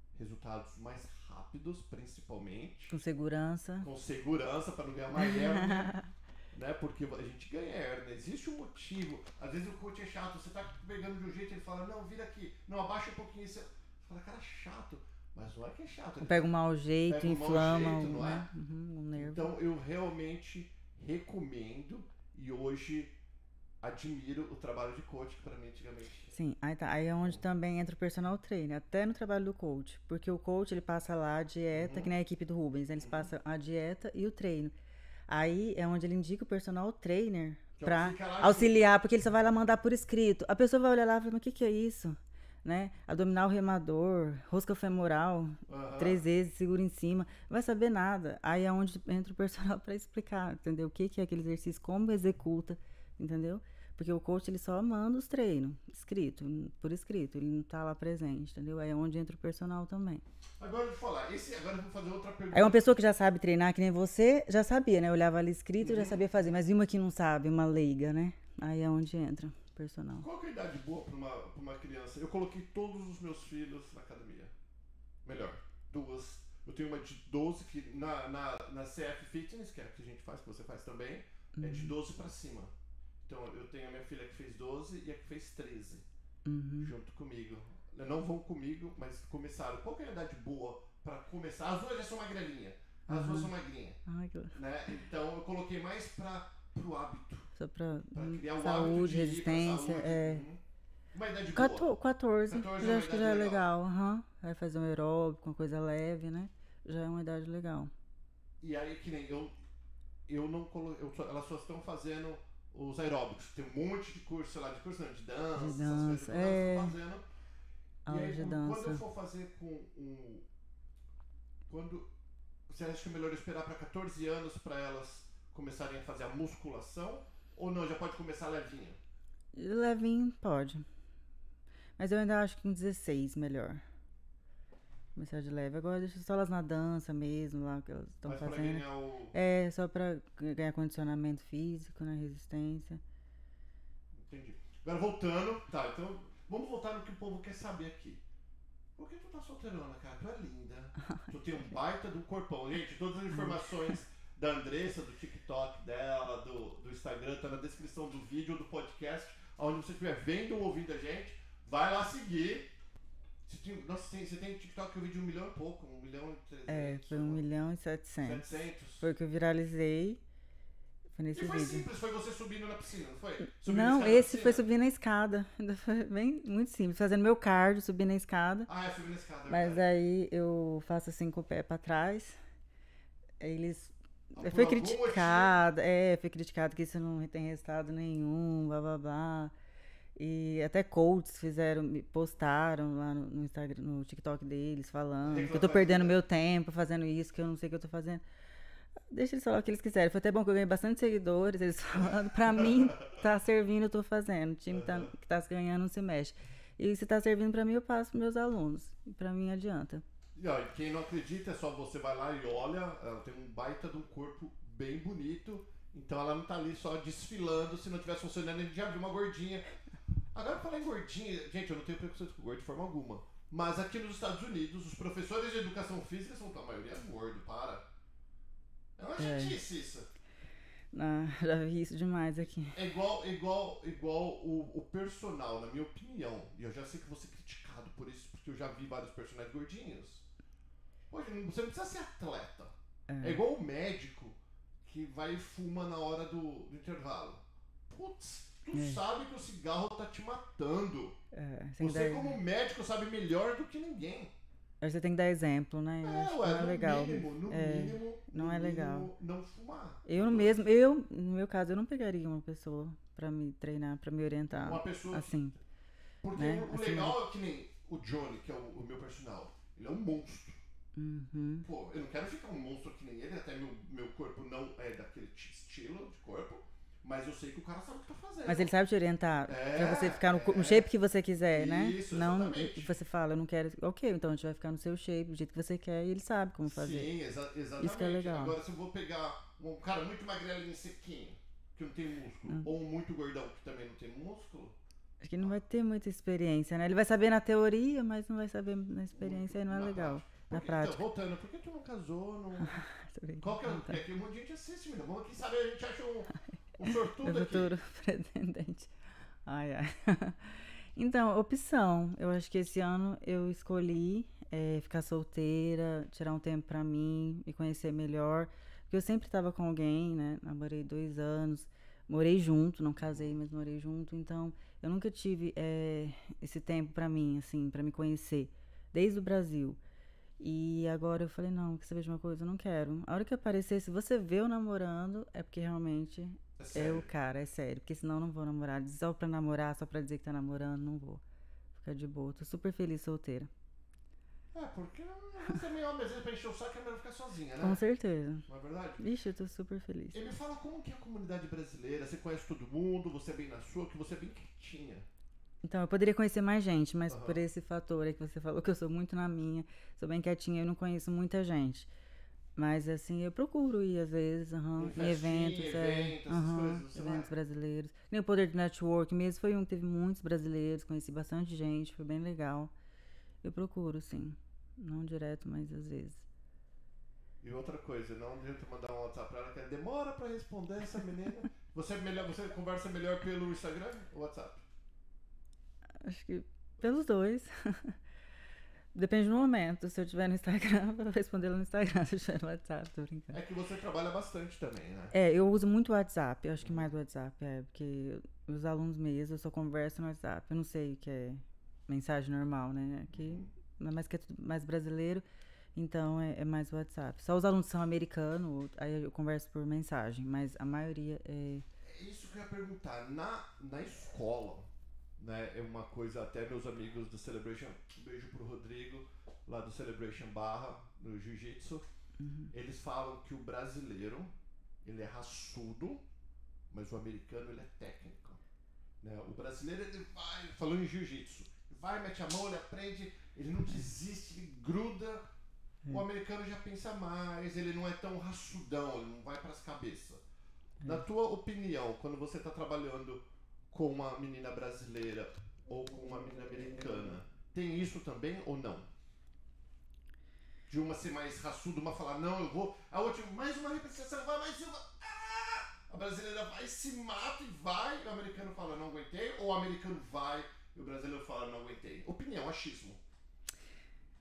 mais rápidos, principalmente. Com segurança. Com segurança, para não ganhar uma hérnia. Né? Porque a gente ganha hérnia. Existe um motivo. Às vezes o coach é chato. Você tá pegando de um jeito, ele fala, não, vira aqui. Não, abaixa um pouquinho. Você fala, cara, chato. Mas não é que é chato. Pega um mau jeito, inflama não é? um nervo. Então eu realmente recomendo e hoje admiro o trabalho de coach que para mim antigamente. Sim, aí é onde também entra o personal trainer, até no trabalho do coach, porque o coach ele passa lá a dieta, que nem a equipe do Rubens, eles passam a dieta e o treino. Aí é onde ele indica o personal trainer para auxiliar, porque ele só vai lá mandar por escrito. A pessoa vai olhar lá e falar, mas o que é isso? Né? Abdominal remador, rosca femoral, 3 vezes, segura em cima, não vai saber nada. Aí é onde entra o personal para explicar, entendeu? O que é aquele exercício, como executa, entendeu? Porque o coach ele só manda os treinos, por escrito, ele não tá lá presente, entendeu? Aí é onde entra o personal também. Agora eu vou falar, agora eu vou fazer outra pergunta. Aí uma pessoa que já sabe treinar, que nem você, já sabia, né? Olhava ali escrito, já sabia fazer, mas uma que não sabe, uma leiga, né? Aí é onde entra. Personal. Qual que é a idade boa pra uma criança? Eu coloquei todos os meus filhos na academia. Melhor, 2. Eu tenho uma de 12 que na CF Fitness, que é a que a gente faz, que você faz também, é de 12 pra cima. Então eu tenho a minha filha que fez 12 e a que fez 13. Junto comigo. Não vão comigo, mas começaram. Qual que é a idade boa pra começar? As duas já são magrelinhas. As duas são magrinhas. Né? Então eu coloquei mais pro hábito. Só pra criar o saúde, resistência. Uma idade boa. 14 já acho que já é legal. Vai fazer um aeróbico, uma coisa leve, né? Já é uma idade legal. E aí, que nem eu não coloquei. Elas só estão fazendo os aeróbicos. Tem um monte de curso, sei lá, de dança, essas coisas que elas estão fazendo. Aula e aí, de dança. Quando eu for fazer você acha que é melhor esperar para 14 anos para elas começarem a fazer a musculação? Ou não, já pode começar levinho? Levinho pode. Mas eu ainda acho que com 16 melhor. Começar de leve. Agora deixa só elas na dança mesmo, lá que elas estão fazendo. Pra ganhar o... só pra ganhar condicionamento físico, né? Resistência. Entendi. Agora voltando, tá, então vamos voltar no que o povo quer saber aqui. Por que tu tá solteirona, cara? Tu é linda. Tu tem um baita do corpão. Gente, todas as informações da Andressa, do TikTok dela, do Instagram, tá na descrição do vídeo ou do podcast. Onde você estiver vendo ou ouvindo a gente, vai lá seguir. Você tem TikTok que eu vi de 1 milhão e pouco, 1.300.000. Foi 1.700.000. 700. Foi o que eu viralizei. Foi nesse E foi vídeo. simples, foi você subindo na piscina, não foi? Não, esse foi subir na escada. Foi bem, muito simples. Fazendo meu cardio, subir na escada. Subir na escada. Mas aí eu faço assim com o pé pra trás. Eles. Por Foi algum criticado. Foi criticado que isso não tem resultado nenhum, blá blá blá. E até coaches postaram lá no Instagram, no TikTok deles, falando que eu tô perdendo meu tempo fazendo isso, que eu não sei o que eu tô fazendo. Deixa eles falar o que eles quiserem. Foi até bom que eu ganhei bastante seguidores, eles falando. Pra mim, tá servindo, eu tô fazendo. O time que tá ganhando não se mexe. E se tá servindo pra mim, eu passo pros meus alunos. E pra mim adianta. E ó, quem não acredita, é só você vai lá e olha. Ela tem um baita de um corpo bem bonito. Então ela não tá ali só desfilando. Se não tivesse funcionando, a gente já viu uma gordinha. Agora, falar em gordinha, gente, eu não tenho preconceito com gordo de forma alguma. Mas aqui nos Estados Unidos, os professores de educação física são, a maioria é gordo, para. É uma chatice isso. Não, já vi isso demais aqui. É igual o personal, na minha opinião. E eu já sei que vou ser criticado por isso, porque eu já vi vários personagens gordinhos. Hoje, você não precisa ser atleta. É igual o médico que vai e fuma na hora do intervalo. Putz, tu sabe que o cigarro tá te matando. Você como médico sabe melhor do que ninguém. Você tem que dar exemplo, né? Não é legal. No mínimo, não é legal. Não fumar. No meu caso, eu não pegaria uma pessoa pra me treinar, pra me orientar. Uma pessoa assim. Porque né? o legal é que nem o Johnny, que é o meu personal, ele é um monstro. Uhum. Pô, eu não quero ficar um monstro que nem ele, até meu corpo não é daquele estilo de corpo. Mas eu sei que o cara sabe o que tá fazendo. Mas ele sabe te orientar pra você ficar no shape que você quiser, né? Isso, não exatamente. Você fala, eu não quero. Ok, então a gente vai ficar no seu shape, do jeito que você quer, e ele sabe como fazer. Sim, exatamente. Isso que é legal. Agora, se eu vou pegar um cara muito magrelinho e sequinho, que não tem músculo, ou um muito gordão que também não tem músculo. Acho que ele não vai ter muita experiência, né? Ele vai saber na teoria, mas não vai saber na experiência, aí não é legal. Na prática. Então, voltando, por que tu não casou? Não... Qual que é? Porque um monte de gente assiste, menina. Vamos aqui saber, a gente acha um sortudo aqui. Futuro pretendente. Ai. Então, opção. Eu acho que esse ano eu escolhi ficar solteira, tirar um tempo pra mim, me conhecer melhor. Porque eu sempre tava com alguém, né? Namorei 2 anos. Morei junto, não casei, mas morei junto. Então, eu nunca tive esse tempo pra mim, assim, pra me conhecer. Desde o Brasil. E agora eu falei, não, quer saber de uma coisa? Eu não quero. A hora que aparecer, se você vê eu namorando, é porque realmente é o cara, é sério. Porque senão eu não vou namorar. Só pra namorar, só pra dizer que tá namorando, não vou. Ficar de boa. Tô super feliz solteira. Porque você é meio homem, às vezes pra encher o saco é melhor ficar sozinha, né? Com certeza. Não é verdade? Ixi, eu tô super feliz. E me fala como que é a comunidade brasileira, você conhece todo mundo, você é bem na sua, que você é bem quietinha. Então, eu poderia conhecer mais gente, mas por esse fator aí que você falou, que eu sou muito na minha, sou bem quietinha, eu não conheço muita gente. Mas, assim, eu procuro ir, às vezes, em eventos, eventos brasileiros. Nem o Poder do Network mesmo, foi um que teve muitos brasileiros, conheci bastante gente, foi bem legal. Eu procuro, sim. Não direto, mas às vezes. E outra coisa, não adianta mandar um WhatsApp pra ela, que demora pra responder essa menina. Você conversa melhor pelo Instagram ou WhatsApp? Acho que pelos dois. Depende do momento. Se eu tiver no Instagram, eu vou responder no Instagram. Se eu tiver no WhatsApp, tô brincando. É que você trabalha bastante também, né? Eu uso muito o WhatsApp. Eu acho que mais o WhatsApp, porque os alunos mesmo, eu só converso no WhatsApp. Eu não sei o que é mensagem normal, né? Aqui, mas que é tudo mais brasileiro, então é mais o WhatsApp. Só os alunos são americanos, aí eu converso por mensagem, mas a maioria é... É isso que eu ia perguntar. Na escola... Né, é uma coisa, até meus amigos do Celebration, um beijo pro Rodrigo, lá do Celebration Barra, no Jiu-Jitsu, eles falam que o brasileiro, ele é raçudo, mas o americano, ele é técnico. Né? O brasileiro, ele vai, falando em Jiu-Jitsu, vai, mete a mão, ele aprende, ele não desiste, ele gruda. O americano já pensa mais, ele não é tão raçudão, ele não vai pras cabeças. Na tua opinião, quando você tá trabalhando com uma menina brasileira ou com uma menina americana, tem isso também ou não? De uma ser mais raçuda, uma falar, não, eu vou... A outra, mais uma representação, vai mais uma... A brasileira vai, se mata e vai, o americano fala, não aguentei, ou o americano vai e o brasileiro fala, não aguentei. Opinião, achismo.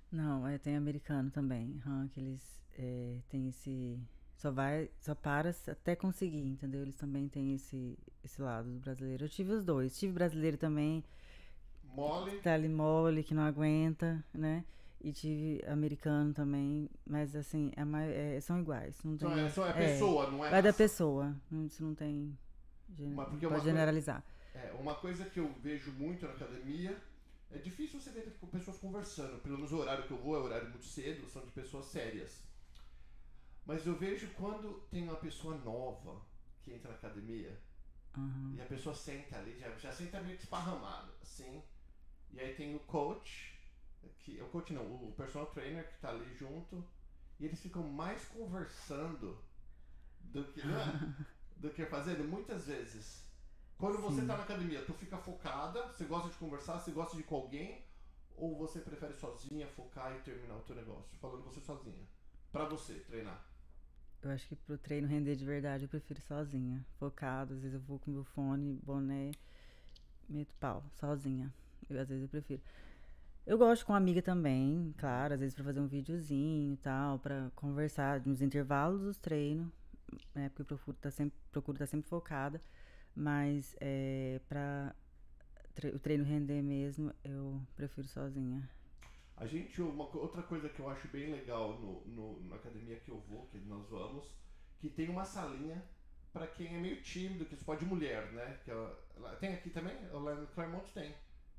Não, tem americano também, que eles têm esse. Só para até conseguir, entendeu? Eles também têm esse lado do brasileiro. Eu tive os dois. Tive brasileiro também, que Mole, tá ali mole, que não aguenta, né? E tive americano também, mas assim, são iguais. Não tem. só é pessoa, não é Vai da raça. pessoa. Isso não tem. Não Porque pode generalizar. uma coisa que eu vejo muito na academia é difícil você ver pessoas conversando. Pelo menos o horário que eu vou é horário muito cedo, são de pessoas sérias. Mas eu vejo quando tem uma pessoa nova que entra na academia Uhum. e a pessoa senta ali, já senta meio que esparramado, assim. E aí tem o coach, o coach não, o personal trainer que tá ali junto. E eles ficam mais conversando do que, não é? Do que fazendo. Muitas vezes, quando você tá Sim. na academia, tu fica focada, você gosta de conversar, você gosta de ir com alguém, ou você prefere sozinha focar e terminar o teu negócio? Falando você sozinha. Pra você treinar. Eu acho que pro treino render de verdade eu prefiro sozinha. Focado, às vezes eu vou com meu fone, boné, meto pau, sozinha. Às vezes eu prefiro. Eu gosto com amiga também, claro, às vezes pra fazer um videozinho e tal, pra conversar nos intervalos dos treinos, né? Porque eu procuro estar sempre focada, mas pra o treino render mesmo, eu prefiro sozinha. A gente, outra coisa que eu acho bem legal na academia que eu vou, que nós vamos, que tem uma salinha pra quem é meio tímido, que pode mulher, né? Tem aqui também? Lá no Claremont tem.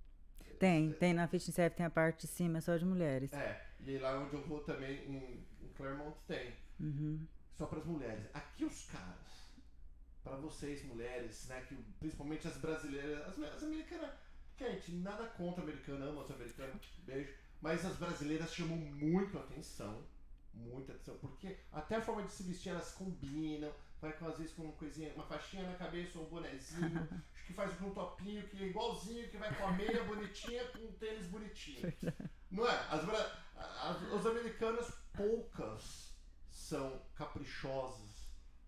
Tem na Fitness App, tem a parte de cima, é só de mulheres. E lá onde eu vou também, em Claremont, tem. Uhum. Só para as mulheres. Aqui os caras, para vocês mulheres, né, que principalmente as brasileiras, as americanas, gente, nada contra americana, amo as americanas, beijo, mas as brasileiras chamam muito atenção, porque até a forma de se vestir elas combinam, vai às vezes com uma coisinha, uma faixinha na cabeça ou um bonezinho, acho que faz com um topinho que é igualzinho, que vai com a meia bonitinha com um tênis bonitinho. Não é? Os americanos, poucas são caprichosas.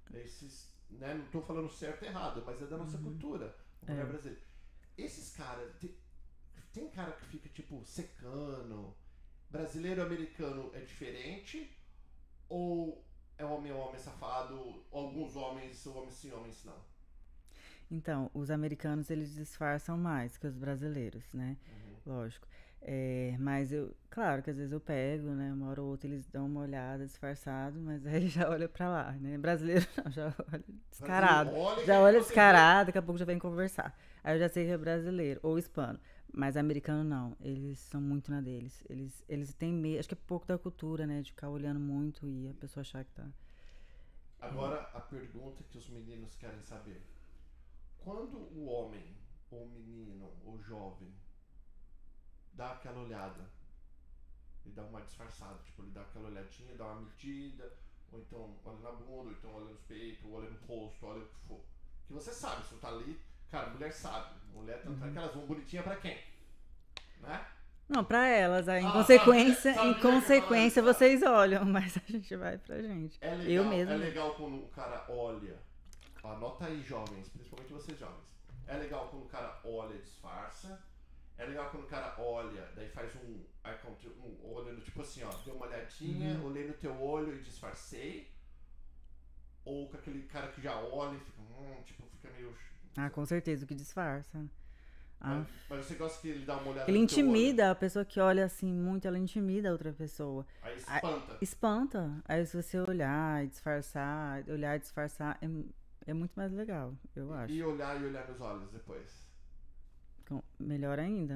Né? Não estou falando certo ou errado, mas é da nossa cultura, a mulher brasileira. Esses caras, tem cara que fica tipo secando. Brasileiro e americano é diferente? Ou é homem safado? Alguns homens, homens sim, homens não? Então, os americanos eles disfarçam mais que os brasileiros, né? Lógico. Mas claro que às vezes eu pego, né? Uma hora ou outra eles dão uma olhada disfarçado, mas aí já olha pra lá, né? Brasileiro não, já olha descarado. Já olha descarado, daqui a pouco já vem conversar. Aí eu já sei que é brasileiro ou hispano. Mas americano não, eles são muito na deles. Eles têm medo, acho que é pouco da cultura, né? De ficar olhando muito e a pessoa achar que tá. Agora a pergunta que os meninos querem saber. Quando o homem, ou menino, ou jovem, dá aquela olhada, ele dá uma disfarçada, tipo, ele dá aquela olhadinha, dá uma medida, ou então olha na bunda, ou então olha nos peitos, ou olha no rosto, olha o que for. Que você sabe, se você tá ali, cara, mulher sabe, mulher tanto é que elas vão bonitinha pra quem? Né? Não, pra elas, em sabia consequência vocês olham, mas a gente vai pra gente. Eu mesmo. É legal quando o cara olha. Anota aí, jovens, principalmente vocês jovens. É legal quando o cara olha e disfarça. É legal quando o cara olha, daí faz olhando tipo assim, ó, deu uma olhadinha, olhei no teu olho e disfarcei. Ou com aquele cara que já olha e fica, tipo, fica meio. Com certeza, o que disfarça. Mas você gosta que ele dá uma olhada Ele no teu olho? intimida, a pessoa que olha assim muito, ela intimida a outra pessoa. Aí espanta. Espanta. Aí se você olhar e disfarçar, é muito mais legal, eu acho. E olhar nos olhos depois. Melhor ainda.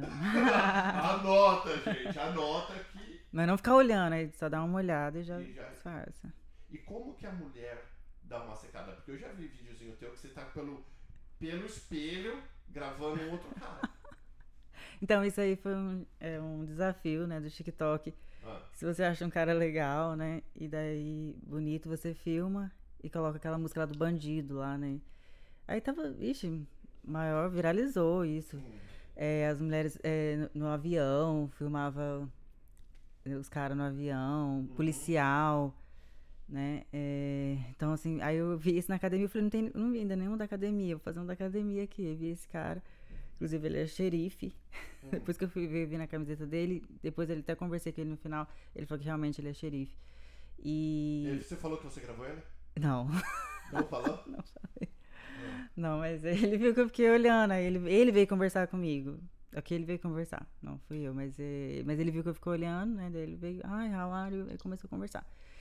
Anota, gente, anota aqui. Mas não ficar olhando, aí só dá uma olhada e já disfarça. E como que a mulher dá uma secada? Porque eu já vi videozinho teu que você tá pelo espelho gravando um outro cara. Então isso aí foi um desafio, né, do TikTok. Se você acha um cara legal, né, e daí bonito, você filma e coloca aquela música lá do Bandido lá, né. Aí tava, maior, viralizou isso. As mulheres no avião, filmava os caras no avião, policial, né? Então, assim, aí eu vi isso na academia, eu falei, não vi ainda nenhum da academia, vou fazer um da academia aqui. Eu vi esse cara Inclusive, ele é xerife. Depois que eu vi na camiseta dele, depois ele até conversei com ele no final, ele falou que realmente ele é xerife. E... Você falou que você gravou ele? Não. Não falou? Não falei. Não, mas ele viu que eu fiquei olhando, aí ele veio conversar comigo. Aqui ele veio conversar, não fui eu, mas ele viu que eu fiquei olhando, né? Daí ele veio, ai, how are you? Aí começou a conversar.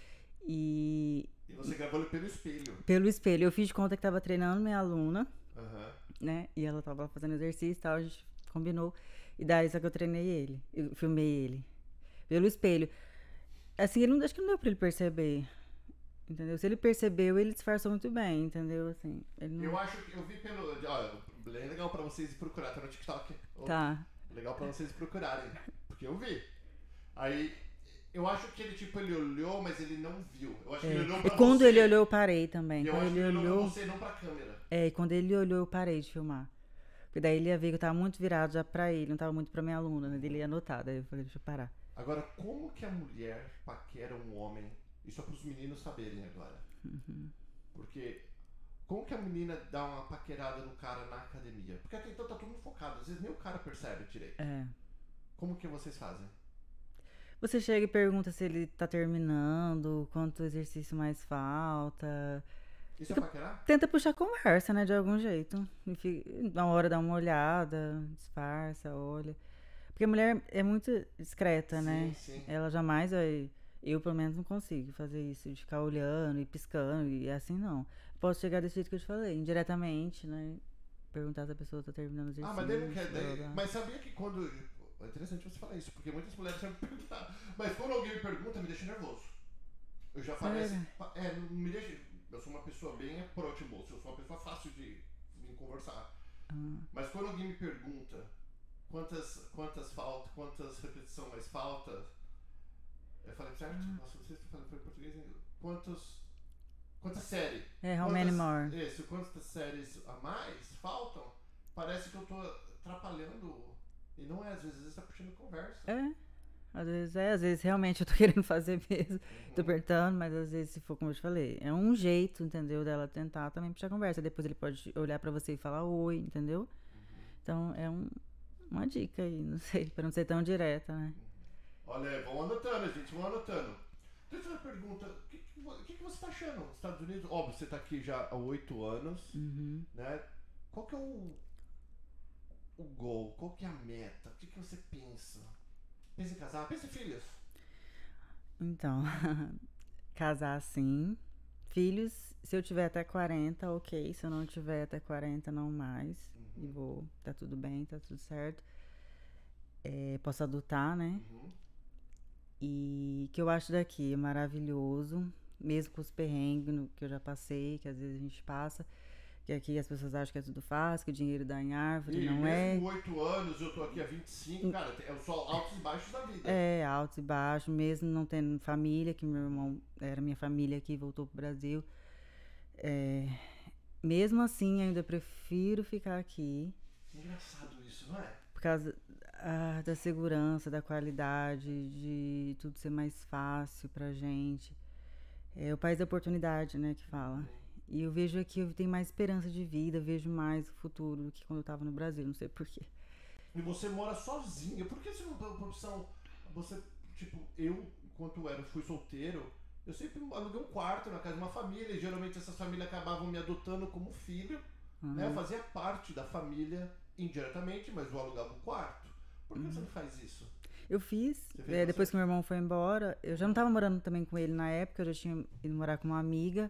E você gravou ele pelo espelho? Pelo espelho. Eu fiz de conta que tava treinando minha aluna, Uhum. né? E ela tava fazendo exercício e tal, a gente combinou. E daí só que eu treinei ele, eu filmei ele. Pelo espelho. Assim, acho que não deu pra ele perceber. Entendeu? Se ele percebeu, ele disfarçou muito bem, entendeu? Assim, ele não... Eu acho que eu vi pelo. Olha, é legal pra vocês procurar, tá no TikTok. Tá. Legal pra vocês procurarem. Porque eu vi. Aí, eu acho que ele olhou, mas ele não viu. Eu acho que ele olhou pra E quando você. ele olhou, eu parei também. Eu quando acho ele que ele olhou olhou pra você, não pra câmera. E quando ele olhou, eu parei de filmar. Porque daí ele ia ver que eu tava muito virado já pra ele, não tava muito pra minha aluna, né? Ele ia anotar, daí eu falei, deixa eu parar. Agora, como que a mulher paquera um homem? Isso é pros meninos saberem agora. Porque como que a menina dá uma paquerada no cara na academia? Porque até então tá todo mundo focado, às vezes nem o cara percebe direito. Como que vocês fazem? Você chega e pergunta se ele tá terminando, quanto exercício mais falta. Isso é paquerar? Tenta puxar conversa, né, de algum jeito. Na hora dá uma olhada, disfarça, olha. Porque a mulher é muito discreta, né? Sim. Ela jamais vai... Eu, pelo menos, não consigo fazer isso, de ficar olhando e piscando, e assim não. Posso chegar desse jeito que eu te falei, indiretamente, né? Perguntar se a pessoa tá terminando o exercício. Ah, mas daí não quer. Mas sabia que quando. É interessante você falar isso, porque muitas mulheres sempre me perguntam. Mas quando alguém me pergunta, me deixa nervoso. Eu já parece. Não me deixa. Eu sou uma pessoa bem approachable, eu sou uma pessoa fácil de conversar. Mas quando alguém me pergunta quantas falta, quantas repetições mais falta, eu falei, certo? Nossa, não sei se eu falei em português ainda. Quantas séries? How many more? Isso, quantas séries a mais faltam? Parece que eu tô atrapalhando. E não é, às vezes tá puxando conversa. Às vezes realmente eu tô querendo fazer mesmo. Tô apertando, mas às vezes, se for como eu te falei, é um jeito, entendeu? Dela tentar também puxar conversa. Depois ele pode olhar pra você e falar oi, entendeu? Então é uma dica aí, não sei, pra não ser tão direta, né? Olha, vão anotando, gente, vão anotando. Deixa eu uma pergunta, o que você tá achando dos Estados Unidos? Óbvio, você tá aqui já há 8 anos, né? Qual que é o goal? Qual que é a meta? O que você pensa? Pensa em casar? Pensa em filhos? Então, casar sim. Filhos, se eu tiver até 40, ok. Se eu não tiver até 40, não mais. E tá tudo bem, tá tudo certo. Posso adotar, né? E que eu acho daqui é maravilhoso, mesmo com os perrengues que eu já passei, que às vezes a gente passa, que aqui as pessoas acham que é tudo fácil, que o dinheiro dá em árvore, não é. Mesmo 8 anos, eu tô aqui há 25, cara, é só altos e baixos da vida. Altos e baixos, mesmo não tendo família, que meu irmão era minha família aqui, voltou pro Brasil. Mesmo assim, ainda prefiro ficar aqui. Engraçado isso, não é? Por causa da segurança, da qualidade, de tudo ser mais fácil pra gente. É o país da oportunidade, né, que fala. E eu vejo aqui, eu tenho mais esperança de vida, vejo mais o futuro do que quando eu tava no Brasil, não sei porquê. E você mora sozinha, por que você não tem uma opção? Você, tipo, eu, enquanto fui solteiro, eu sempre aluguei um quarto na casa de uma família, e geralmente essas famílias acabavam me adotando como filho, né? Eu fazia parte da família indiretamente, mas eu alugava um quarto. Por que você não faz isso? Eu fiz, depois que meu irmão foi embora, eu já não tava morando também com ele na época, eu já tinha ido morar com uma amiga,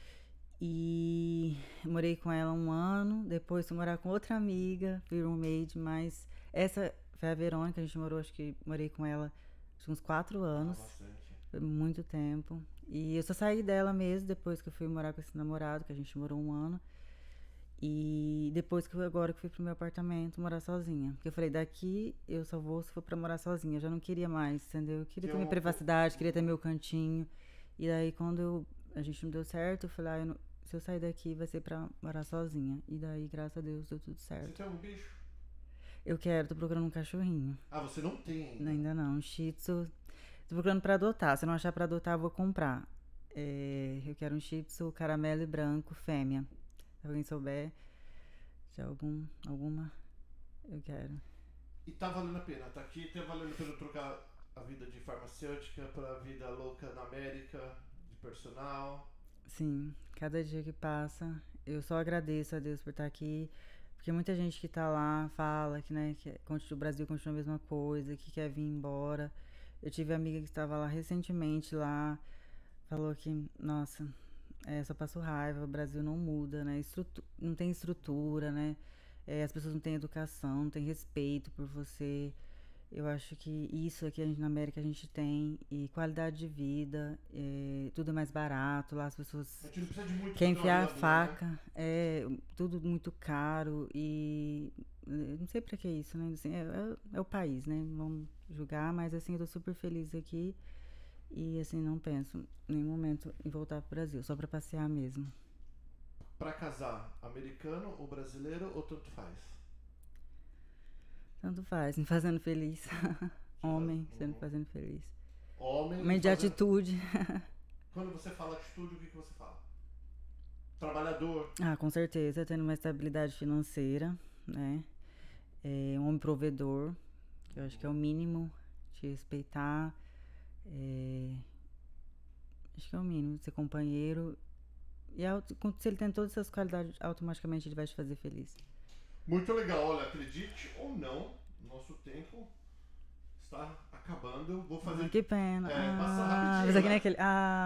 e morei com ela 1 ano, depois fui morar com outra amiga, fui roommate, mas essa foi a Verônica, a gente morou, acho que morei com ela uns 4 anos, foi muito tempo, e eu só saí dela mesmo depois que eu fui morar com esse namorado, que a gente morou 1 ano. E depois que agora que fui pro meu apartamento morar sozinha. Porque eu falei, daqui eu só vou se for pra morar sozinha. Eu já não queria mais, entendeu? Eu queria ter minha privacidade, queria ter meu cantinho. E daí quando a gente não deu certo, eu falei, se eu sair daqui vai ser pra morar sozinha. E daí, graças a Deus, deu tudo certo. Você tem algum bicho? Eu tô procurando um cachorrinho. Ah, você não tem ainda? Ainda não, um shih tzu. Tô procurando pra adotar. Se eu não achar pra adotar, eu vou comprar. Eu quero um shih tzu caramelo e branco, fêmea. Se alguém souber de alguma Eu quero. E tá valendo a pena, tá aqui, tá valendo a pena trocar a vida de farmacêutica pra vida louca na América, de personal. Sim, cada dia que passa, eu só agradeço a Deus por estar aqui, porque muita gente que tá lá fala que, né, o Brasil continua a mesma coisa, que quer vir embora. Eu tive amiga que estava lá recentemente lá, falou que, nossa, só passo raiva, o Brasil não muda, né? Não tem estrutura, né? As pessoas não têm educação, não têm respeito por você. Eu acho que isso aqui na América a gente tem, e qualidade de vida, tudo é mais barato, lá as A pessoas gente não precisa de muito querem pra ter uma enfiar a vida boa, né? faca, tudo muito caro e não sei pra que isso, né? Assim, é o país, né? Vamos julgar, mas assim, eu tô super feliz aqui e assim, não penso em nenhum momento em voltar pro Brasil, só pra passear mesmo. Pra casar, americano ou brasileiro ou tanto faz? Tanto faz, me fazendo feliz. Te faz... Homem sendo Uhum. fazendo feliz. Homem e Homem de fazendo. atitude. Quando você fala atitude, o que você fala? Trabalhador. Ah, com certeza, tendo uma estabilidade financeira, né? Um homem provedor, que eu acho que é o mínimo, te respeitar. é, Acho que é o mínimo, ser companheiro. Se ele tem todas essas qualidades, automaticamente ele vai te fazer feliz. Muito legal, olha, acredite ou não, nosso tempo está acabando. Eu vou fazer. Que pena. Passar Mas rapidinho, aqui nem né? aquele.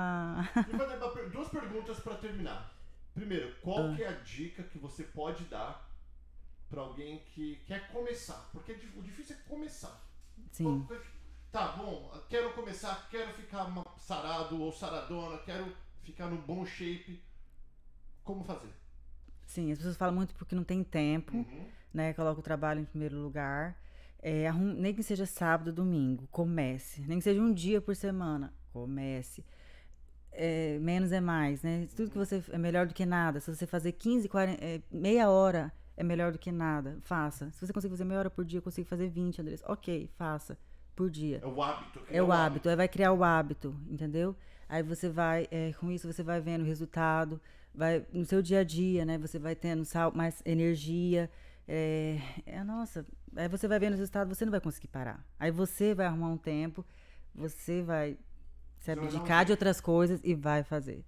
E vou fazer duas perguntas para terminar. Primeiro, qual que é a dica que você pode dar para alguém que quer começar? Porque o difícil é começar. Sim. Tá bom, quero começar, quero ficar sarado ou saradona, quero ficar no bom shape. Como fazer? Sim, as pessoas falam muito porque não tem tempo, Uhum. né? Coloca o trabalho em primeiro lugar. Nem que seja sábado, domingo, comece. Nem que seja um dia por semana, comece. Menos é mais, né? Tudo que você é melhor do que nada. Se você fazer 15, 40, meia hora é melhor do que nada, faça. Se você conseguir fazer meia hora por dia, eu consigo fazer 20, Andressa. Ok, faça por dia. É o hábito. É o hábito, aí vai criar o hábito, entendeu? Aí você vai, com isso você vai vendo o resultado, vai no seu dia a dia, né? Você vai tendo mais energia. Nossa, aí você vai vendo o resultado, você não vai conseguir parar. Aí você vai arrumar um tempo, você vai se abdicar de outras coisas e vai fazer.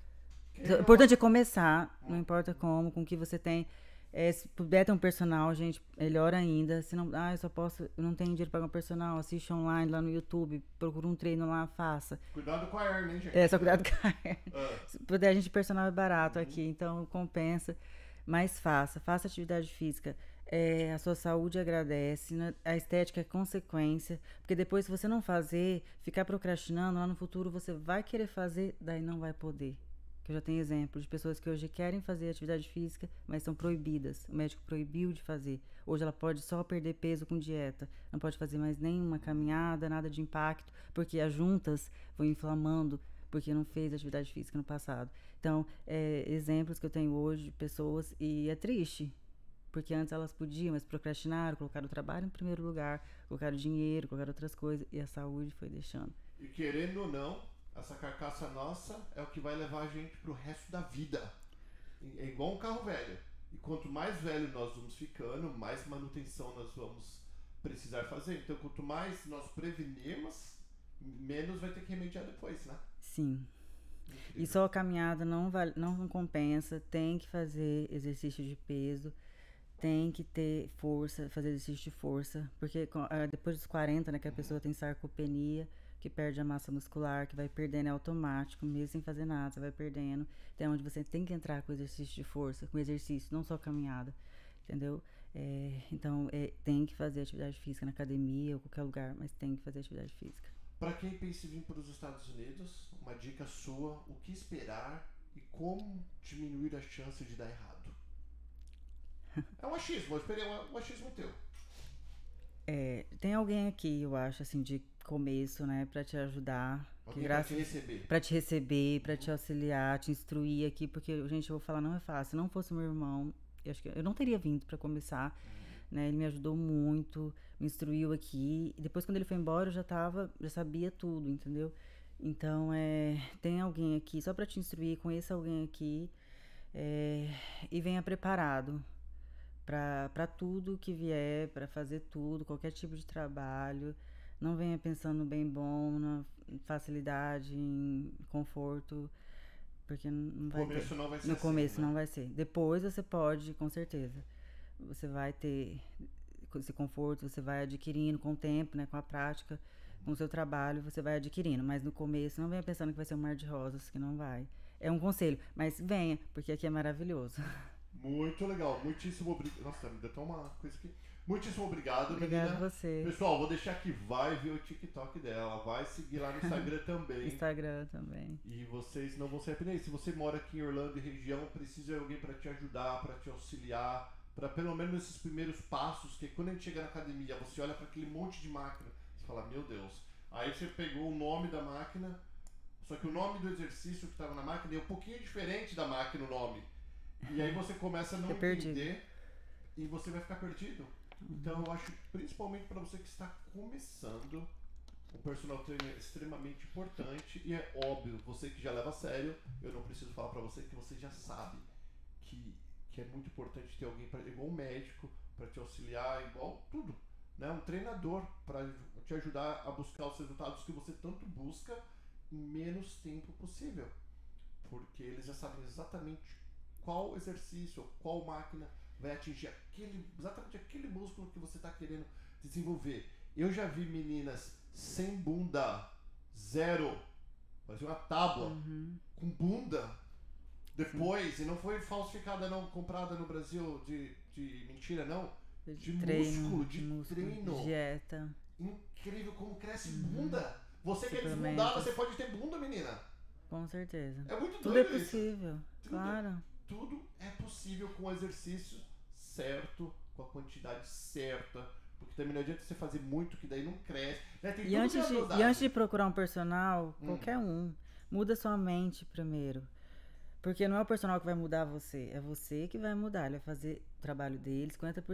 O importante é começar, não importa como, com o que você tem. Se puder ter um personal, gente, melhor ainda. Se não, eu só posso, eu não tenho dinheiro para pagar um personal, assiste online lá no YouTube, procura um treino lá, faça. Cuidado com a hernia, hein, gente? Só cuidado com a hernia. Se puder, a gente, personal é barato aqui, então compensa. Mas faça atividade física. A sua saúde agradece, né? A estética é consequência, porque depois, se você não fazer, ficar procrastinando, lá no futuro você vai querer fazer, daí não vai poder. Que eu já tenho exemplo de pessoas que hoje querem fazer atividade física, mas são proibidas. O médico proibiu de fazer. Hoje ela pode só perder peso com dieta. Não pode fazer mais nenhuma caminhada, nada de impacto, porque as juntas vão inflamando, porque não fez atividade física no passado. Então, exemplos que eu tenho hoje de pessoas, e é triste, porque antes elas podiam, mas procrastinaram, colocaram o trabalho em primeiro lugar, colocaram dinheiro, colocaram outras coisas, e a saúde foi deixando. E querendo ou não, essa carcaça nossa é o que vai levar a gente pro resto da vida. É igual um carro velho. E quanto mais velho nós vamos ficando, mais manutenção nós vamos precisar fazer. Então, quanto mais nós prevenirmos, menos vai ter que remediar depois, né? Sim. E só a caminhada não compensa, tem que fazer exercício de peso, tem que ter força, fazer exercício de força, porque depois dos 40, né, que a pessoa tem sarcopenia, que perde a massa muscular, que vai perdendo, é automático, mesmo sem fazer nada, você vai perdendo. Então, onde você tem que entrar com exercício de força, com exercício, não só caminhada, entendeu? Então, tem que fazer atividade física na academia ou qualquer lugar, mas tem que fazer atividade física. Para quem pensa em vir para os Estados Unidos, uma dica sua, o que esperar e como diminuir a chance de dar errado. É um achismo, eu esperei um achismo teu. Tem alguém aqui, eu acho, assim, de começo, né, pra te ajudar. Pra te receber. Pra te receber, pra te auxiliar, te instruir aqui, porque, gente, eu vou falar, não é fácil. Se não fosse meu irmão, eu acho que eu não teria vindo pra começar, né? Ele me ajudou muito, me instruiu aqui. E depois, quando ele foi embora, eu já sabia tudo, entendeu? Então, tem alguém aqui, só pra te instruir, conheça alguém aqui, e venha preparado. para tudo que vier, para fazer tudo, qualquer tipo de trabalho. Não venha pensando no bem bom, na facilidade, em conforto, porque não No vai ter. começo não vai ser No assim, começo né? não vai ser. Depois você pode, com certeza. Você vai ter esse conforto, você vai adquirindo com o tempo, né, com a prática, com o seu trabalho, você vai adquirindo. Mas no começo não venha pensando que vai ser um mar de rosas, que não vai. É um conselho, mas venha, porque aqui é maravilhoso. Muito legal, muitíssimo obrigado. Nossa, me deu até uma coisa aqui. Muitíssimo obrigado, Obrigada a menina. você. Pessoal, vou deixar aqui, vai ver o TikTok dela, vai seguir lá no Instagram também. Instagram também. E vocês não vão se arrepender. Se você mora aqui em Orlando e região, precisa de alguém para te ajudar, para te auxiliar, para pelo menos esses primeiros passos, que quando a gente chega na academia, você olha para aquele monte de máquina, você fala, meu Deus. Aí você pegou o nome da máquina, só que o nome do exercício que estava na máquina é um pouquinho diferente da máquina o nome. E aí você começa a não entender e você vai ficar perdido. Então eu acho, principalmente para você que está começando, o personal trainer é extremamente importante e é óbvio, você que já leva a sério, eu não preciso falar para você que você já sabe que é muito importante ter alguém igual um médico para te auxiliar, igual tudo, né? Um treinador para te ajudar a buscar os resultados que você tanto busca em menos tempo possível, porque eles já sabem exatamente qual exercício, qual máquina vai atingir exatamente aquele músculo que você está querendo desenvolver. Eu já vi meninas sem bunda, zero, fazia uma tábua com bunda depois, e não foi falsificada não, comprada no Brasil de mentira não, de treino, músculo, de músculo, treino. dieta. Incrível como cresce bunda. Você que é desbundada, você pode ter bunda, menina. Com certeza. É muito Tudo doido é possível, isso. claro. Tudo é possível com o exercício certo, com a quantidade certa. Porque também não adianta você fazer muito, que daí não cresce. Né? Tem E antes de procurar um personal, qualquer um, muda sua mente primeiro. Porque não é o personal que vai mudar você, é você que vai mudar. Ele vai fazer o trabalho dele,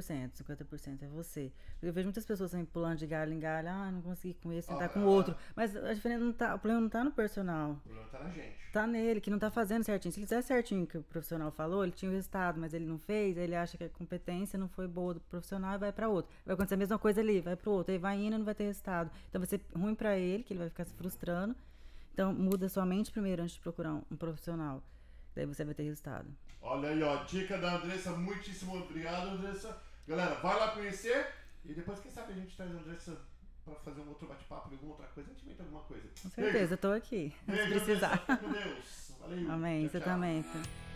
50% é você. Porque eu vejo muitas pessoas também pulando de galho em galho, não consegui com esse, tentar com o outro. Mas a diferença não tá, o problema não tá no personal. O problema tá na gente. Tá nele, que não tá fazendo certinho. Se ele fizer certinho o que o profissional falou, ele tinha o resultado, mas ele não fez, aí ele acha que a competência não foi boa do profissional e vai pra outro. Vai acontecer a mesma coisa ali, vai pro outro, aí vai indo e não vai ter resultado. Então vai ser ruim pra ele, que ele vai ficar se frustrando. Então muda sua mente primeiro antes de procurar um profissional. Daí você vai ter resultado. Olha aí, ó, dica da Andressa, muitíssimo obrigado, Andressa. Galera, vai lá conhecer e depois, quem sabe, a gente traz a Andressa pra fazer um outro bate-papo, alguma outra coisa, a gente inventa alguma coisa. Com certeza, eu tô aqui. Beijo, se precisar. Andressa, fica com Deus. Valeu. Amém, Tchau, você tchau. também.